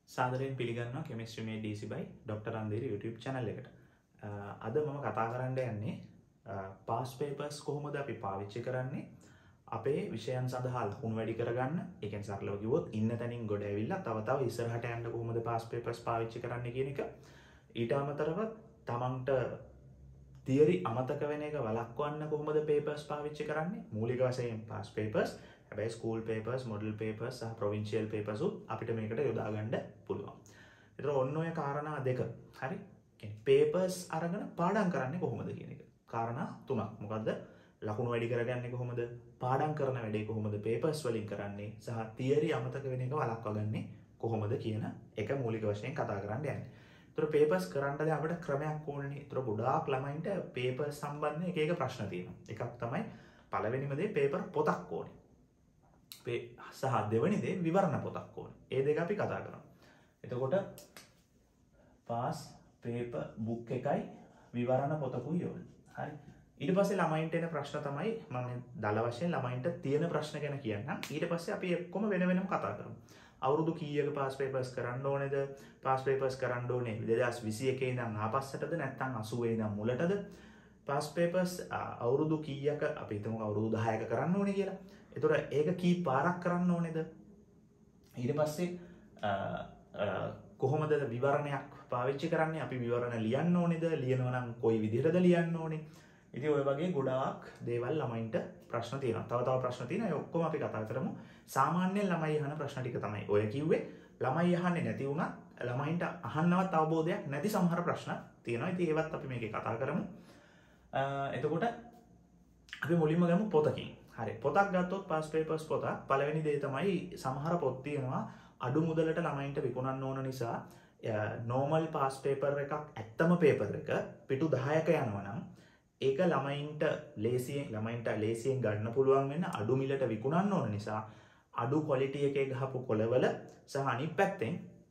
සාදරයෙන් පිළිගන්නවා කෙමිස්ට්‍රි මේ DC by doctor Randiri YouTube channel එකට. අද මම කතා කරන්න යන්නේ past papers කොහොමද අපි පාවිච්චි කරන්නේ අපේ විෂයන් සඳහා ලකුණු වැඩි කරගන්න. ඒ කියන්නේ සරලව කිව්වොත් ඉන්න තැනින් ගොඩ ඇවිල්ලා තව ඉස්සරහට යන්න කොහොමද past papers පාවිච්චි කරන්නේ කියන එක. ඊට අමතරව තමන්ට theory අමතක වෙන එක වළක්වන්න කොහොමද papers පාවිච්චි කරන්නේ. මූලික වශයෙන් past papers හැබැයි ස්කූල් papers, model papers සහ provincial papers උත් අපිට මේකට යොදා ගන්න පුළුවන්. ඒතර ඔන්න ඔය කාරණා දෙක. හරි? කියන්නේ papers අරගෙන පාඩම් කරන්නේ කොහොමද කියන එක. කාරණා තුනක්. මොකද්ද? ලකුණු වැඩි කරගන්නේ කොහොමද? පාඩම් කරන වැඩේ කොහොමද papers වලින් කරන්නේ? සහ theory අමතක වෙන එක වළක්වගන්නේ කොහොමද කියන එක මූලික වශයෙන් කතා කරන්න යන්නේ. ඒතර papers කරන්න දැන් අපිට ක්‍රමයක් ඕනනේ. ඒතර ගොඩාක් ළමයින්ට papers සම්බන්ධ එක එක ප්‍රශ්න තියෙනවා. එකක් තමයි පළවෙනිම දේ paper පොතක් ඕනේ. සහ දෙවැනි දේ විවරණ පොතක් ඕනේ. ඒ දෙක අපි කතා කරමු. එතකොට past paper book එකයි විවරණ පොතකුයි ඕනේ. හරි. ඊට පස්සේ ළමයින්ට එන ප්‍රශ්න තමයි මම දල වශයෙන් ළමයින්ට තියෙන ප්‍රශ්න ගැන කියන්නම්. ඊට පස්සේ අපි ඔක්කොම වෙන වෙනම කතා කරමු. අවුරුදු කීයක past papers කරන්න ඕනේද? past papers කරන්න ඕනේ 2021 ඉඳන් ආපස්සටද නැත්නම් 80 ඉඳන් මුලටද? past papers අවුරුදු කීයක අපි හිතමු අවුරුදු 10ක කරන්න ඕනේ කියලා. එතකොට ඒක කී පාරක් කරන්න ඕනේද? ඊට පස්සේ කොහොමද විවරණයක් පාවිච්චි කරන්නේ? අපි විවරණ ලියන්න ඕනේද? ලියනවා නම් කොයි විදිහටද ලියන්න ඕනේ? ඉතින් ඔය වගේ ගොඩාක් දේවල් ළමයින්ට ප්‍රශ්න තියෙනවා. තව ප්‍රශ්න තියෙනවා. ඒ ඔක්කොම අපි කතා කරමු. සාමාන්‍යයෙන් ළමයි අහන ප්‍රශ්න ටික තමයි ඔය කිව්වේ. ළමයි අහන්නේ නැති වුණත් ළමයින්ට අහන්නවත් අවබෝධයක් නැති සමහර ප්‍රශ්න තියෙනවා. ඉතින් ඒවත් අපි මේකේ කතා කරමු. එතකොට අපි මුලින්ම ගමු පොතකින්. හරි. පොතක් ගත්තොත් past papers පොතක් පළවෙනි දේ තමයි සමහර පොත් තියෙනවා අඩු මුදලට ළමයින්ට විකුණන්න ඕන නිසා normal past paper එකක් ඇත්තම paper එක පිටු 10ක යනවා නම් ඒක ළමයින්ට ලේසියෙන් ගන්න පුළුවන් වෙන අඩු මිලට විකුණන්න ඕන නිසා අඩු quality එකේ ගහපු කොළවල සහ අනිත් පැත්තෙන්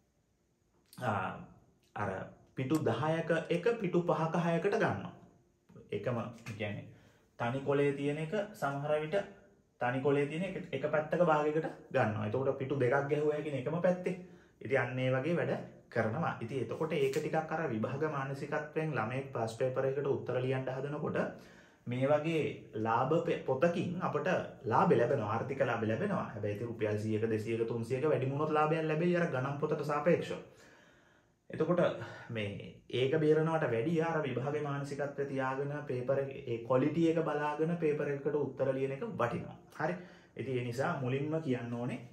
අර පිටු 10ක එක පිටු 5ක 6කට ගන්නවා. එකම කියන්නේ තනි කොලේ තියෙන එක සමහර විට තනි කොලේ තියෙන එක පැත්තක භාගයකට ගන්නවා. එතකොට පිටු දෙකක් ගැහුවා කියන එකම පැත්තේ. ඉතින් අන්න ඒ වගේ වැඩ කරනවා. ඉතින් එතකොට ඒක ටිකක් අර විභාග මානසිකත්වයෙන් ළමයෙක් past paper එකකට උත්තර ලියන්න හදනකොට මේ වගේ ලාභ පොතකින් අපට ලාභ ලැබෙනවා. ආර්ථික ලාභ ලැබෙනවා. හැබැයි ඉතින් රුපියල් 100ක 200ක 300ක වැඩි වුණොත් ලාභයක් ලැබෙයි අර ගණන් පොතට සාපේක්ෂව. එතකොට මේ ඒක බේරනවට වැඩිය අර විභාගේ මානසිකත්වය තියාගෙන පේපර් ඒ ක්වොලිටි එක බලාගෙන පේපර් එකකට උත්තර ලියන එක වටිනවා. හරි. ඉතින් ඒ නිසා මුලින්ම කියන්න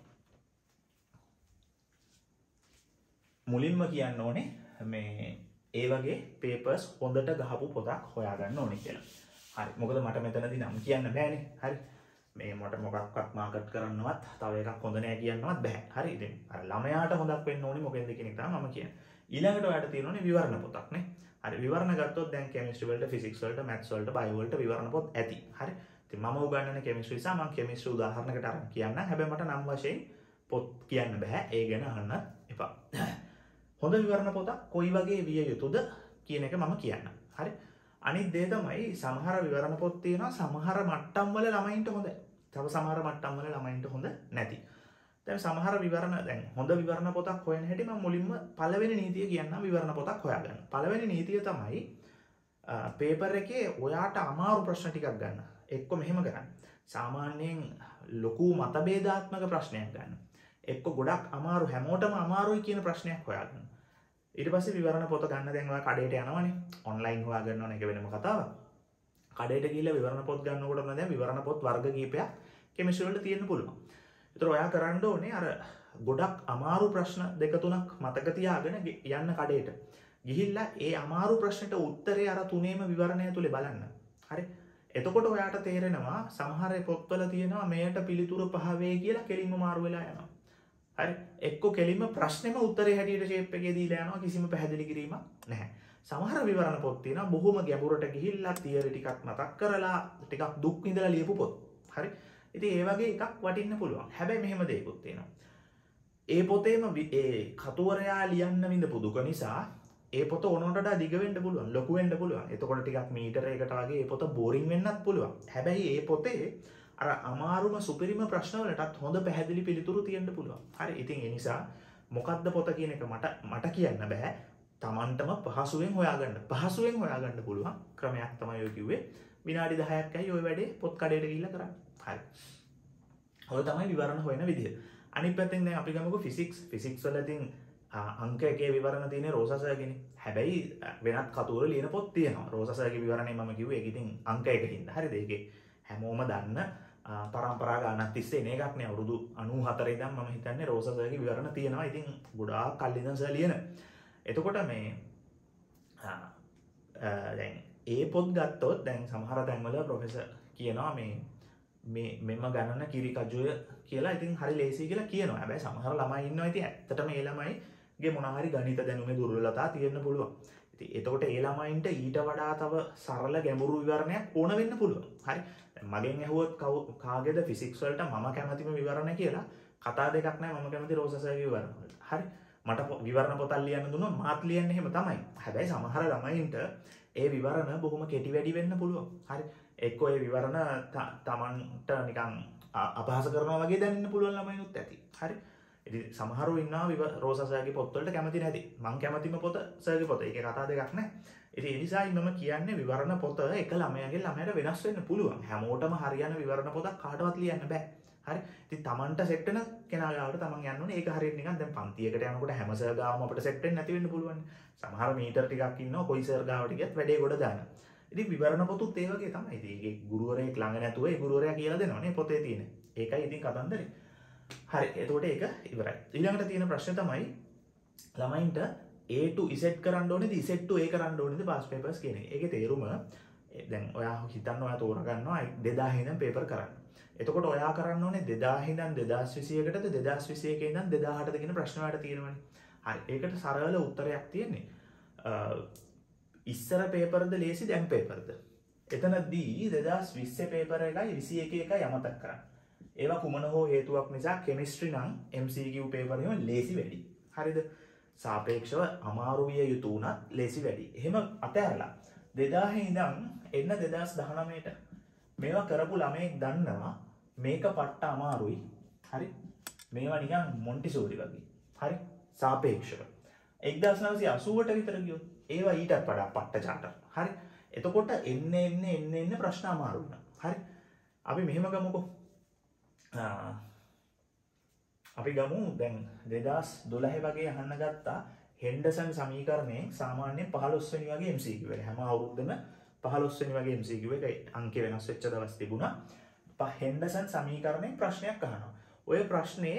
ඕනේ මේ ඒ වගේ papers හොඳට ගහපු පොතක් හොයාගන්න ඕනේ කියලා. හරි. මොකද මට මෙතනදී නම් කියන්න බෑනේ. හරි. මේ මට මොකක්වත් මාකට් කරන්නවත් තව එකක් හොඳ නෑ කියන්නවත් බෑ. හරි. ඉතින් අර ළමයාට හොඳක් වෙන්න ඕනේ මොකෙන්ද කියන එක තමයි මම කියන්නේ. ඊළඟට ඔයාලට තියෙනෝනේ විවරණ පොතක් නේ. හරි. විවරණ ගත්තොත් දැන් කෙමිස්ට්‍රි වලට, ෆිසික්ස් වලට, මැත්ස් වලට, බයෝ වලට විවරණ පොත් ඇති. හරි. ඉතින් මම උගන්වන්නේ කෙමිස්ට්‍රි නිසා මම කෙමිස්ට්‍රි උදාහරණයකට අරන් කියන්නම්. හැබැයි මට නම් වශයෙන් පොත් කියන්න බෑ. ඒ ගැන අහන්න එපා. හොඳ විවරණ පොතක් කොයි වගේ විය යුතුද කියන එක මම කියන්නම්. හරි. අනිත් දේ තමයි සමහර විවරණ පොත් තියෙනවා සමහර මට්ටම් වල ළමයින්ට හොඳයි. තව සමහර මට්ටම් වල ළමයින්ට හොඳ නැති. දැන් සමහර විවරණ දැන් හොඳ විවරණ පොතක් හොයන හැටි මම මුලින්ම පළවෙනි නීතිය කියන්නම් විවරණ පොතක් හොයාගන්න. පළවෙනි නීතිය තමයි පේපර් එකේ ඔයාට අමාරු ප්‍රශ්න ටිකක් ගන්න. එක්ක මෙහෙම කරන්න. සාමාන්‍යයෙන් ලොකු මතභේදාත්මක ප්‍රශ්නයක් ගන්න. එක්ක ගොඩක් අමාරු හැමෝටම අමාරුයි කියන ප්‍රශ්නයක් හොයාගන්න. ඊට පස්සේ විවරණ පොත ගන්න දැන් ඔයා කඩේට යනවනේ. ඔන්ලයින් හොයා ගන්න ඕන එක වෙනම කතාවක්. කඩේට ගිහිල්ලා විවරණ පොත් ගන්නකොට නම් දැන් විවරණ පොත් වර්ග කීපයක් කෙමිස්ට්‍රි වලට තියෙන්න පුළුවන්. ඒතර ඔයා කරන්න ඕනේ අර ගොඩක් අමාරු ප්‍රශ්න දෙක තුනක් මතක තියාගෙන යන්න කඩේට. ගිහිල්ලා ඒ අමාරු ප්‍රශ්නෙට උත්තරේ අර තුනේම විවරණය තුලේ බලන්න. හරි. එතකොට ඔයාට තේරෙනවා සමහර පොත්වල තියෙනවා මෙයට පිළිතුරු 5 වේ කියලා කෙලින්ම මාරු වෙලා යනවා. හරි. එක්ක කෙලින්ම ප්‍රශ්නෙම උත්තරේ හැටියට ෂේප් එකේ දීලා යනවා කිසිම පැහැදිලි කිරීමක් නැහැ. සමහර විවරණ පොත් තියෙනවා බොහොම ගැඹුරට ගිහිල්ලා තියරි ටිකක් මතක් කරලා ටිකක් දුක් විඳලා ලියපු පොත්. හරි. ඉතින් ඒ වගේ එකක් වටින්න පුළුවන්. හැබැයි මෙහෙම දෙයක්ත් තියෙනවා. ඒ පොතේම ඒ කතුවරයා ලියන්න විඳපු දුක නිසා ඒ පොත ඕනකට වඩා දිග වෙන්න පුළුවන්, ලොකු වෙන්න පුළුවන්. එතකොට ටිකක් මීටරයකට වගේ ඒ පොත බෝරින් වෙන්නත් පුළුවන්. හැබැයි ඒ පොතේ අර අමාරුම සුපිරිම ප්‍රශ්න වලටත් හොඳ පැහැදිලි පිළිතුරු තියෙන්න පුළුවන්. හරි. ඉතින් ඒ නිසා මොකක්ද පොත කියන එක මට කියන්න බෑ. තමන්ටම පහසුවෙන් හොයාගන්න පුළුවන් ක්‍රමයක් තමයි ඔය කිව්වේ. විනාඩි 10ක් ඔය වැඩේ පොත් කඩේට ගිහිල්ලා කරන්න. හරි. ඔය තමයි විවරණ හොයන විදිය. අනිත් පැත්තෙන් දැන් අපි ගමුකෝ ෆිසික්ස් වල ඉතින් අංක 1 විවරණ තියෙන්නේ රෝසා සර්ගෙනේ. හැබැයි වෙනත් කතුවල ලියන පොත් තියෙනවා. රෝසා සර්ගේ විවරණේ මම කිව්වේ ඒක ඉතින් අංක 1කින්ද. හරිද? ඒකේ හැමෝම දන්න පරම්පරා ගානක් තිස්සේ එන එකක් නේ. අවුරුදු 94 ඉඳන් මම හිතන්නේ රෝසා සර්ගේ විවරණ තියෙනවා. ඉතින් ගොඩාක් කල් ඉඳන් සර් ලියන. එතකොට මේ දැන් ඒ පොත් ගත්තොත් දැන් සමහර තැන්වල ප්‍රොෆෙසර් කියනවා මෙම ගණන කිරි කජුය කියලා. ඉතින් හරි ලේසි කියලා කියනවා. හැබැයි සමහර ළමයි ඉන්නවා ඉතින් ඇත්තටම ඒ ළමයිගේ මොනවා හරි ගණිත දැනුමේ දුර්වලතා තියෙන්න පුළුවන්. ඉතින් එතකොට ඒ ළමයින්ට ඊට වඩා තව සරල ගැඹුරු විවරණයක් ඕන වෙන්න පුළුවන්. හරි. දැන් මගෙන් ඇහුවොත් කාගේද ෆිසික්ස් වලට මම කැමතිම විවරණ කියලා කතා දෙකක් නැහැ. මම කැමති රෝසා සර්ගේ විවරණ වලට. හරි. මට විවරණ පොතක් ලියන්න දුන්නොත් මාත් ලියන්නේ එහෙම තමයි. හැබැයි සමහර ළමයින්ට ඒ විවරණ බොහොම කෙටි වැඩි වෙන්න පුළුවන්. හරි. එක්කෝ ඒ විවරණ තමන්ට නිකන් අපහාස කරනවා වගේ දැනෙන්න පුළුවන් ළමයිනුත් ඇති. හරි. ඉතින් සමහරව ඉන්නවා රෝසා සර්ගේ පොත් වලට කැමති නැති. මං කැමතිම පොත සර්ගේ පොත. ඒකේ කතා දෙකක් නැහැ. ඉතින් ඒ නිසායි මම කියන්නේ විවරණ පොත එක ළමයාගෙන් ළමයාට වෙනස් වෙන්න පුළුවන්. හැමෝටම හරියන විවරණ පොතක් කාටවත් ලියන්න බෑ. හරි. ඉතින් තමන්ට සෙට් වෙන කෙනා ගාවට තමන් යන්න ඕනේ. ඒක හරියට නිකන් දැන් පන්තියකට යනකොට හැම සර් ගාවම අපිට සෙට් වෙන්න නැති වෙන්න පුළුවන්. සමහර මීටර ටිකක් ඉන්නවා කොයි සර් ගාවට ගියත් වැඩේ ගොඩ දානවා. ඉතින් විවරණ පොතුත් ඒ වගේ තමයි. ඉතින් ඒකේ ගුරුවරයෙක් ළඟ නැතුව ඒ ගුරුවරයා කියලා දෙනවනේ පොතේ තියෙන. ඒකයි ඉතින් කතන්දරේ. හරි. එතකොට ඒක ඉවරයි. ඊළඟට තියෙන ප්‍රශ්නේ තමයි ළමයින්ට A to Z කරන්න ඕනේද Z to A කරන්න ඕනේද පාස් පේපර්ස් කියන එක. ඒකේ තේරුම දැන් ඔයා හිතන්න ඔයා තෝරගන්නවා 2000 ඉඳන් පේපර් කරන්න. එතකොට ඔයා කරන්න ඕනේ 2000 ඉඳන් 2021කටද 2021 ඉඳන් 2008ද කියන ප්‍රශ්න වලට තියෙනවනේ. හරි. ඒකට සරල උත්තරයක් තියෙන්නේ. ඉස්සර පේපර්ද ලේසි දැන් පේපර්ද? එතනදී 2020 පේපර් එකයි 21 එකයි අමතක කරන්න. ඒවා කුමන හෝ හේතුවක් නිසා කෙමිස්ට්‍රි නම් MCQ පේපර් එක ලේසි වැඩි. හරිද? සාපේක්ෂව අමාරු විය යුතු උනත් ලේසි වැඩි. එහෙම අතහැරලා 2000 ඉඳන් එන්න 2019ට මේවා කරපු ළමයෙක් දන්නවා මේක පට්ට අමාරුයි. හරි. මේවා නිකන් මොන්ටිසෝරි වගේ. හරි. සාපේක්ෂව 1980ට විතර ගියොත් ඒවා ඊටත් වඩා පට්ට චාටර්. හරි. එතකොට එන්න ප්‍රශ්න අමාරු වෙනවා. හරි. අපි මෙහෙම ගමුකෝ. අපි ගමු දැන් 2012 වගේ අහන්න ගත්තා හෙන්ඩර්සන් සමීකරණයෙන් සාමාන්‍යයෙන් 15 වෙනි වගේ MCQ එක. හැම අවුරුද්දම 15 වෙනි වගේ MCQ එක අංක වෙනස් වෙච්ච දවස් තිබුණා. හෙන්ඩර්සන් සමීකරණයෙන් ප්‍රශ්නයක් අහනවා. ඔය ප්‍රශ්නේ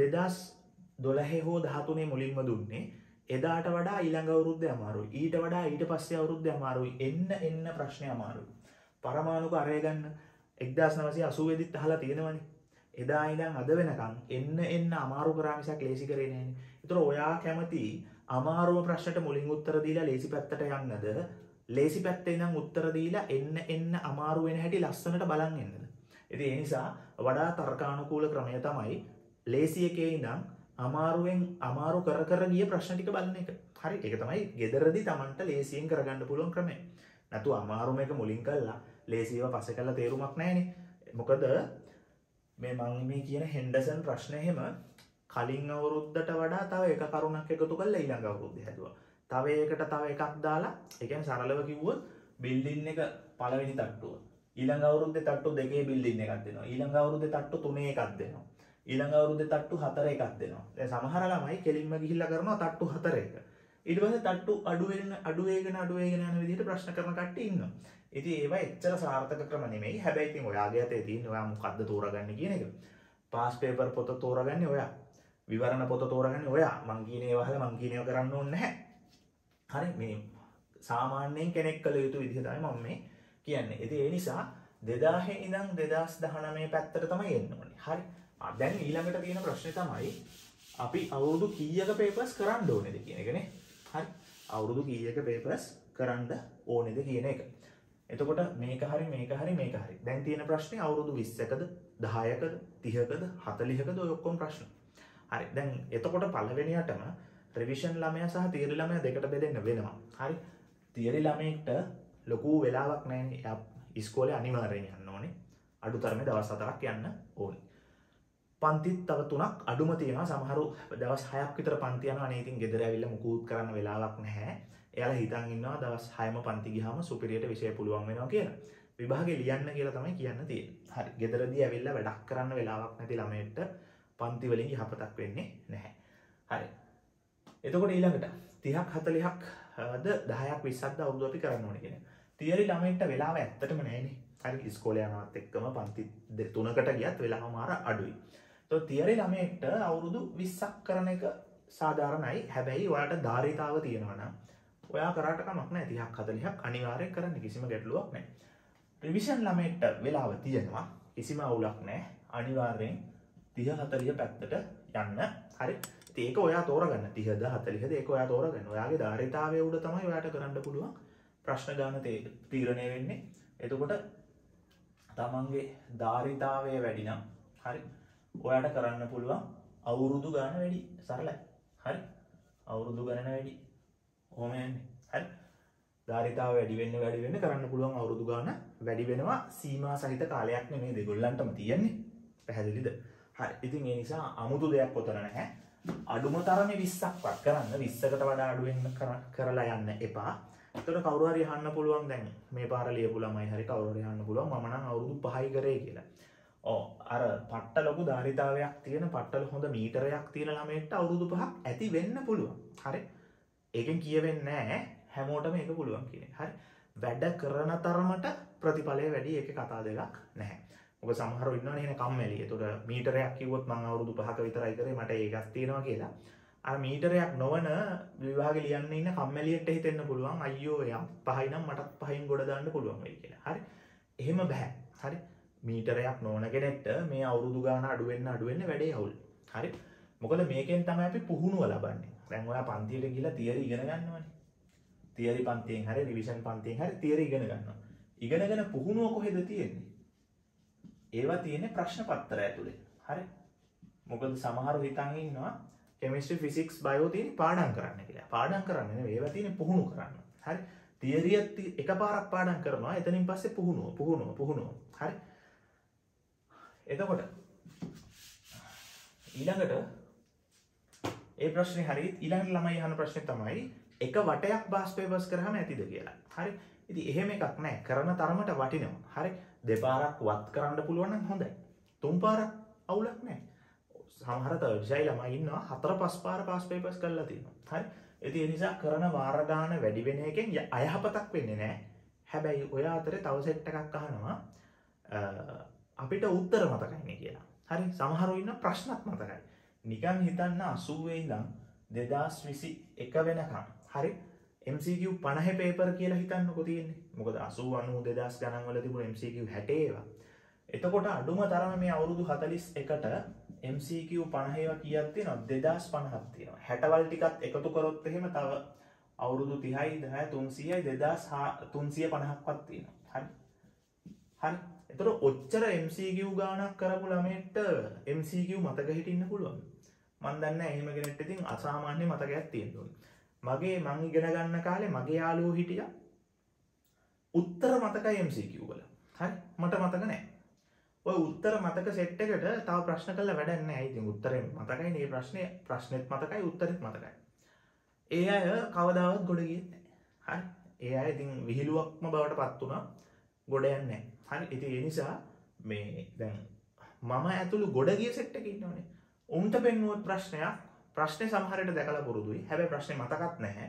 2012 හෝ 13 මුලින්ම දුන්නේ. එදාට වඩා ඊළඟ අවුරුද්දේ අමාරුයි. ඊට වඩා ඊට පස්සේ අවුරුද්දේ අමාරුයි. එන්න ප්‍රශ්නේ අමාරුයි. පරමාණුක අරය ගන්න 1980 ෙදිත් අහලා තියෙනවනේ. එදා ඉඳන් අද වෙනකන් එන්න අමාරු කරා මිසක් ලේසි කරේ නෑනේ. ඒතර ඔයා කැමති අමාරුම ප්‍රශ්නට මුලින් උත්තර දීලා ලේසි පැත්තට යන්නද? ලේසි පැත්තේ ඉඳන් උත්තර දීලා එන්න අමාරු වෙන හැටි ලස්සනට බලන් එන්නද? ඉතින් ඒ නිසා වඩා තර්කානුකූල ක්‍රමය තමයි ලේසි එකේ ඉඳන් අමාරු කර ගිය ප්‍රශ්න ටික බලන එක. හරි. ඒක තමයි ගෙදරදී Tamanට ලේසියෙන් කරගන්න පුළුවන් ක්‍රමය. නැතු අමාරුම එක මුලින් කළා ලේසියව පස්සේ කළා තේරුමක් නැහැනේ. මොකද මේ කියන හෙන්ඩර්සන් ප්‍රශ්නේ එහෙම කලින් අවුරුද්දට වඩා තව එක කරුණක් එකතු කරලා ඊළඟ අවුරුද්දේ හැදුවා. තව ඒකට තව එකක් දාලා ඒ කියන්නේ සරලව කිව්වොත් බිල්ඩින් එක පළවෙනි තට්ටුව. ඊළඟ අවුරුද්දේ තට්ටු දෙකේ බිල්ඩින් එකක් දෙනවා. ඊළඟ අවුරුද්දේ තට්ටු තුනේ එකක් දෙනවා. ඊළඟ අවුරුද්දේ තට්ටු 4 එකක් දෙනවා. දැන් සමහර ළමයි කෙලින්ම ගිහිල්ලා කරනවා තට්ටු 4 එක. ඊට පස්සේ තට්ටු අඩු වේගෙන යන විදිහට ප්‍රශ්න කරන කට්ටිය ඉන්නවා. ඉතින් ඒවා එච්චර සාර්ථක ක්‍රම නෙමෙයි. හැබැයි ඉතින් ඔයාගේ අතේ තියෙන ඔයා මොකද්ද තෝරගන්නේ කියන එක. පාස් පේපර් පොත තෝරගන්නේ ඔයා. විවරණ පොත තෝරගන්නේ ඔයා. මං කියන ඒවා අහලා මං කියන ඒවා කරන්න ඕනේ නැහැ. හරි. මේ සාමාන්‍යයෙන් කෙනෙක් කළ යුතු විදිහ තමයි මම මේ කියන්නේ. ඉතින් ඒ නිසා 2000 ඉඳන් 2019 පැත්තට තමයි එන්න ඕනේ. හරි. දැන් ඊළඟට තියෙන ප්‍රශ්නේ තමයි අපි අවුරුදු කීයක පේපර්ස් කරන්න ඕනේද කියන එකනේ. හරි. අවුරුදු කීයක පේපර්ස් කරන්න ඕනේද කියන එක. එතකොට මේක හරි. දැන් තියෙන ප්‍රශ්නේ අවුරුදු 20කද 10කද 30කද 40කද ඔය ඔක්කොම ප්‍රශ්න. හරි. දැන් එතකොට පළවෙනියටම රිවිෂන් ළමයා සහ තියරි ළමයා දෙකට බෙදෙන්න වෙනවා. හරි. තියරි ළමයෙක්ට ලොකු වෙලාවක් නැහැ. එයා ඉස්කෝලේ අනිවාර්යෙන් යන්න ඕනේ. අඩුතරමේ දවස් 4ක් යන්න ඕනේ. පන්තිත් තව 3ක් අඩුම තියෙනවා. සමහරු දවස් 6ක් විතර පන්ති යනවා. අනේ ඉතින් ගෙදර ඇවිල්ලා මුකුත් කරන්න වෙලාවක් නැහැ. එයාලා හිතන් ඉන්නවා දවස් 6ම පන්ති ගියාම සුපිරියට විෂය පුළුවන් වෙනවා කියලා. විභාගේ ලියන්න කියලා තමයි කියන්න තියෙන්නේ. හරි. ගෙදරදී ඇවිල්ලා වැඩක් කරන්න වෙලාවක් නැති ළමයට පන්ති වලින් යහපතක් වෙන්නේ නැහැ. හරි. එතකොට ඊළඟට 30ක් 40ක් ද 10ක් 20ක් ද අවුරුදු අපි කරන්න ඕනේ කියන්නේ. තියරි ළමයට වෙලාව ඇත්තටම නැහැනේ. හරි. ඉස්කෝලේ යනවත් එක්කම පන්ති 3කට ගියත් වෙලාව මාර අඩුයි. તો තියරි ළමයට අවුරුදු 20ක් කරන එක සාධාරණයි. හැබැයි ඔයාලට ධාරිතාව තියෙනවා නම් ඔයා කරාට කමක් නැහැ. 30ක් 40ක් අනිවාර්යෙන් කරන්න කිසිම ගැටලුවක් නැහැ. රිවිෂන් ළමයට වෙලාව තියෙනවා. කිසිම අවුලක් නැහැ. අනිවාර්යෙන් 30 40 පැත්තට යන්න. හරි. ඉතින් ඒක ඔයා තෝරගන්න. 30ද 40ද ඒක ඔයා තෝරගන්න. ඔයාගේ ධාරිතාවයේ උඩ තමයි ඔයාට කරන්න පුළුවන් ප්‍රශ්න ගන්න තීරණය වෙන්නේ. එතකොට තමන්ගේ ධාරිතාවය වැඩි නම් හරි ඔයාට කරන්න පුළුවන් අවුරුදු ගාන වැඩි. සරලයි. හරි. අවුරුදු ගණන වැඩි. ඔහොම යන්නේ. හරි. ධාරිතාව වැඩි වෙන්න කරන්න පුළුවන් අවුරුදු ගාන වැඩි වෙනවා. සීමා සහිත කාලයක් නෙමෙයි දෙගොල්ලන්ටම තියෙන්නේ. පැහැදිලිද? හරි. ඉතින් ඒ නිසා අමුතු දෙයක් උතර නැහැ. අඩුම තරමේ 20ක්වත් කරන්න. 20කට වඩා අඩු වෙන්න කරලා යන්න එපා. එතකොට කවුරු හරි අහන්න පුළුවන් දැන් මේ පාර ලියපු ළමයි හරි කවුරු හරි අහන්න පුළුවන් මම නම් අවුරුදු 5යි කරේ කියලා. අර පට්ට ලොකු ධාරිතාවයක් තියෙන පට්ට හොඳ මීටරයක් තියෙන ළමයට අවුරුදු 5ක් ඇති වෙන්න පුළුවන්. හරි. ඒකෙන් කියවෙන්නේ නැහැ හැමෝටම ඒක පුළුවන් කියන එක. හරි. වැඩ කරන තරමට ප්‍රතිඵලය වැඩි. ඒකේ කතා දෙකක් නැහැ. මොකද සමහරව ඉන්නවනේ නේ කම්මැලි. ඒතකොට මීටරයක් කිව්වොත් මම අවුරුදු 5ක විතරයි කරේ මට ඒකක් තියෙනවා කියලා. අර මීටරයක් නොවන විභාගෙ ලියන්න ඉන්න කම්මැලියට හිතෙන්න පුළුවන් අයියෝ එයා 5යි නම් මටත් 5න් ගොඩ දාන්න පුළුවන් වෙයි කියලා. හරි. එහෙම බෑ. හරි. මීටරයක් නොවන කෙනෙක්ට මේ අවුරුදු ගාන අඩු වෙන්න වැඩේ අවුල්. හරි. මොකද මේකෙන් තමයි අපි පුහුණුව ලබන්නේ. දැන් ඔයා පන්තියට ගිහලා තියරි ඉගෙන ගන්නවනේ. තියරි පන්තියෙන් හරි රිවිෂන් පන්තියෙන් හරි තියරි ඉගෙන ගන්නවා. ඉගෙනගෙන පුහුණුව කොහෙද තියෙන්නේ? ඒවා තියෙන්නේ ප්‍රශ්න පත්‍රය ඇතුලේ. හරි. මොකද සමහරව හිතන් ඉන්නවා කෙමිස්ට්‍රි ෆිසික්ස් බයෝ තියෙන පාඩම් කරන්න කියලා. පාඩම් කරන්නේ නෙවෙයි ඒවා තියෙන්නේ පුහුණු කරන්න. හරි. තියරියත් එකපාරක් පාඩම් කරනවා. එතනින් පස්සේ පුහුණුව. හරි. එතකොට ඊළඟට ඒ ප්‍රශ්නේ හරි ඊළඟට ළමයි අහන ප්‍රශ්නේ තමයි එක වටයක් බාස් පේපර්ස් කරාම ඇතිද කියලා. හරි. ඉතින් එහෙම එකක් නැහැ. කරන තරමට වටිනවා. හරි. දෙපාරක් වත් කරන්න පුළුවන් නම් හොඳයි. තුන් පාරක් අවුලක් නැහැ. සමහර තර්ජයි ළමයි ඉන්නවා 4-5 පාර පාස් පේපර්ස් කරලා තියෙනවා. හරි. ඉතින් ඒ නිසා කරන වාර ගාන වැඩි වෙන එකෙන් අයහපතක් වෙන්නේ නැහැ. හැබැයි ඔය අතරේ තව සෙට් එකක් අහනවා අපිට උත්තර මතකයිනේ කියලා. හරි. සමහරව ඉන්න ප්‍රශ්නත් මතකයි. නිකන් හිතන්න 80 ඉඳන් 2021 වෙනකම්. හරි. MCQ 50 පේපර් කියලා හිතන්නකෝ තියෙන්නේ. මොකද 80 90 2000 ගණන් වල තිබුණ MCQ 60 ඒවා. එතකොට අඩුම තරම මේ අවුරුදු 41ට MCQ 50 ඒවා කීයක් තියෙනවද? 2050ක් තියෙනවා. 60 වල ටිකත් එකතු කරොත් එහෙම තව අවුරුදු 30යි 10 300යි 2350ක්වත් තියෙනවා. හරි. හරි. එතකොට ඔච්චර MCQ ගානක් කරපු ළමයට MCQ මතක හිටින්න පුළුවන්. මන් දන්නේ නැහැ එහෙම කෙනෙක්ට ඉතින් අසාමාන්‍ය මතකයක් තියෙන්න ඕනේ. මං ඉගෙන ගන්න කාලේ මගේ යාළුවෝ හිටියා උත්තර මතකයි MCQ වල. හරි. මට මතක නැහැ. ඔය උත්තර මතක සෙට් එකට තව ප්‍රශ්න කරලා වැඩක් නැහැ. ඉතින් උත්තරේ මතකයි නේ ප්‍රශ්නෙත් මතකයි උත්තරෙත් මතකයි. ඒ අය කවදාවත් ගොඩ ගියේ නැහැ. හරි. ඒ අය ඉතින් විහිළුවක්ම බවට පත් වුණා. ගොඩ යන්නේ නැහැ. හරි. ඉතින් ඒ නිසා මේ දැන් මම ඇතුළු ගොඩ ගිය සෙට් එකේ ඉන්නවනේ. උන්ට පෙන්නුවොත් ප්‍රශ්නේ සමහරට දැකලා පුරුදුයි. හැබැයි ප්‍රශ්නේ මතකත් නැහැ.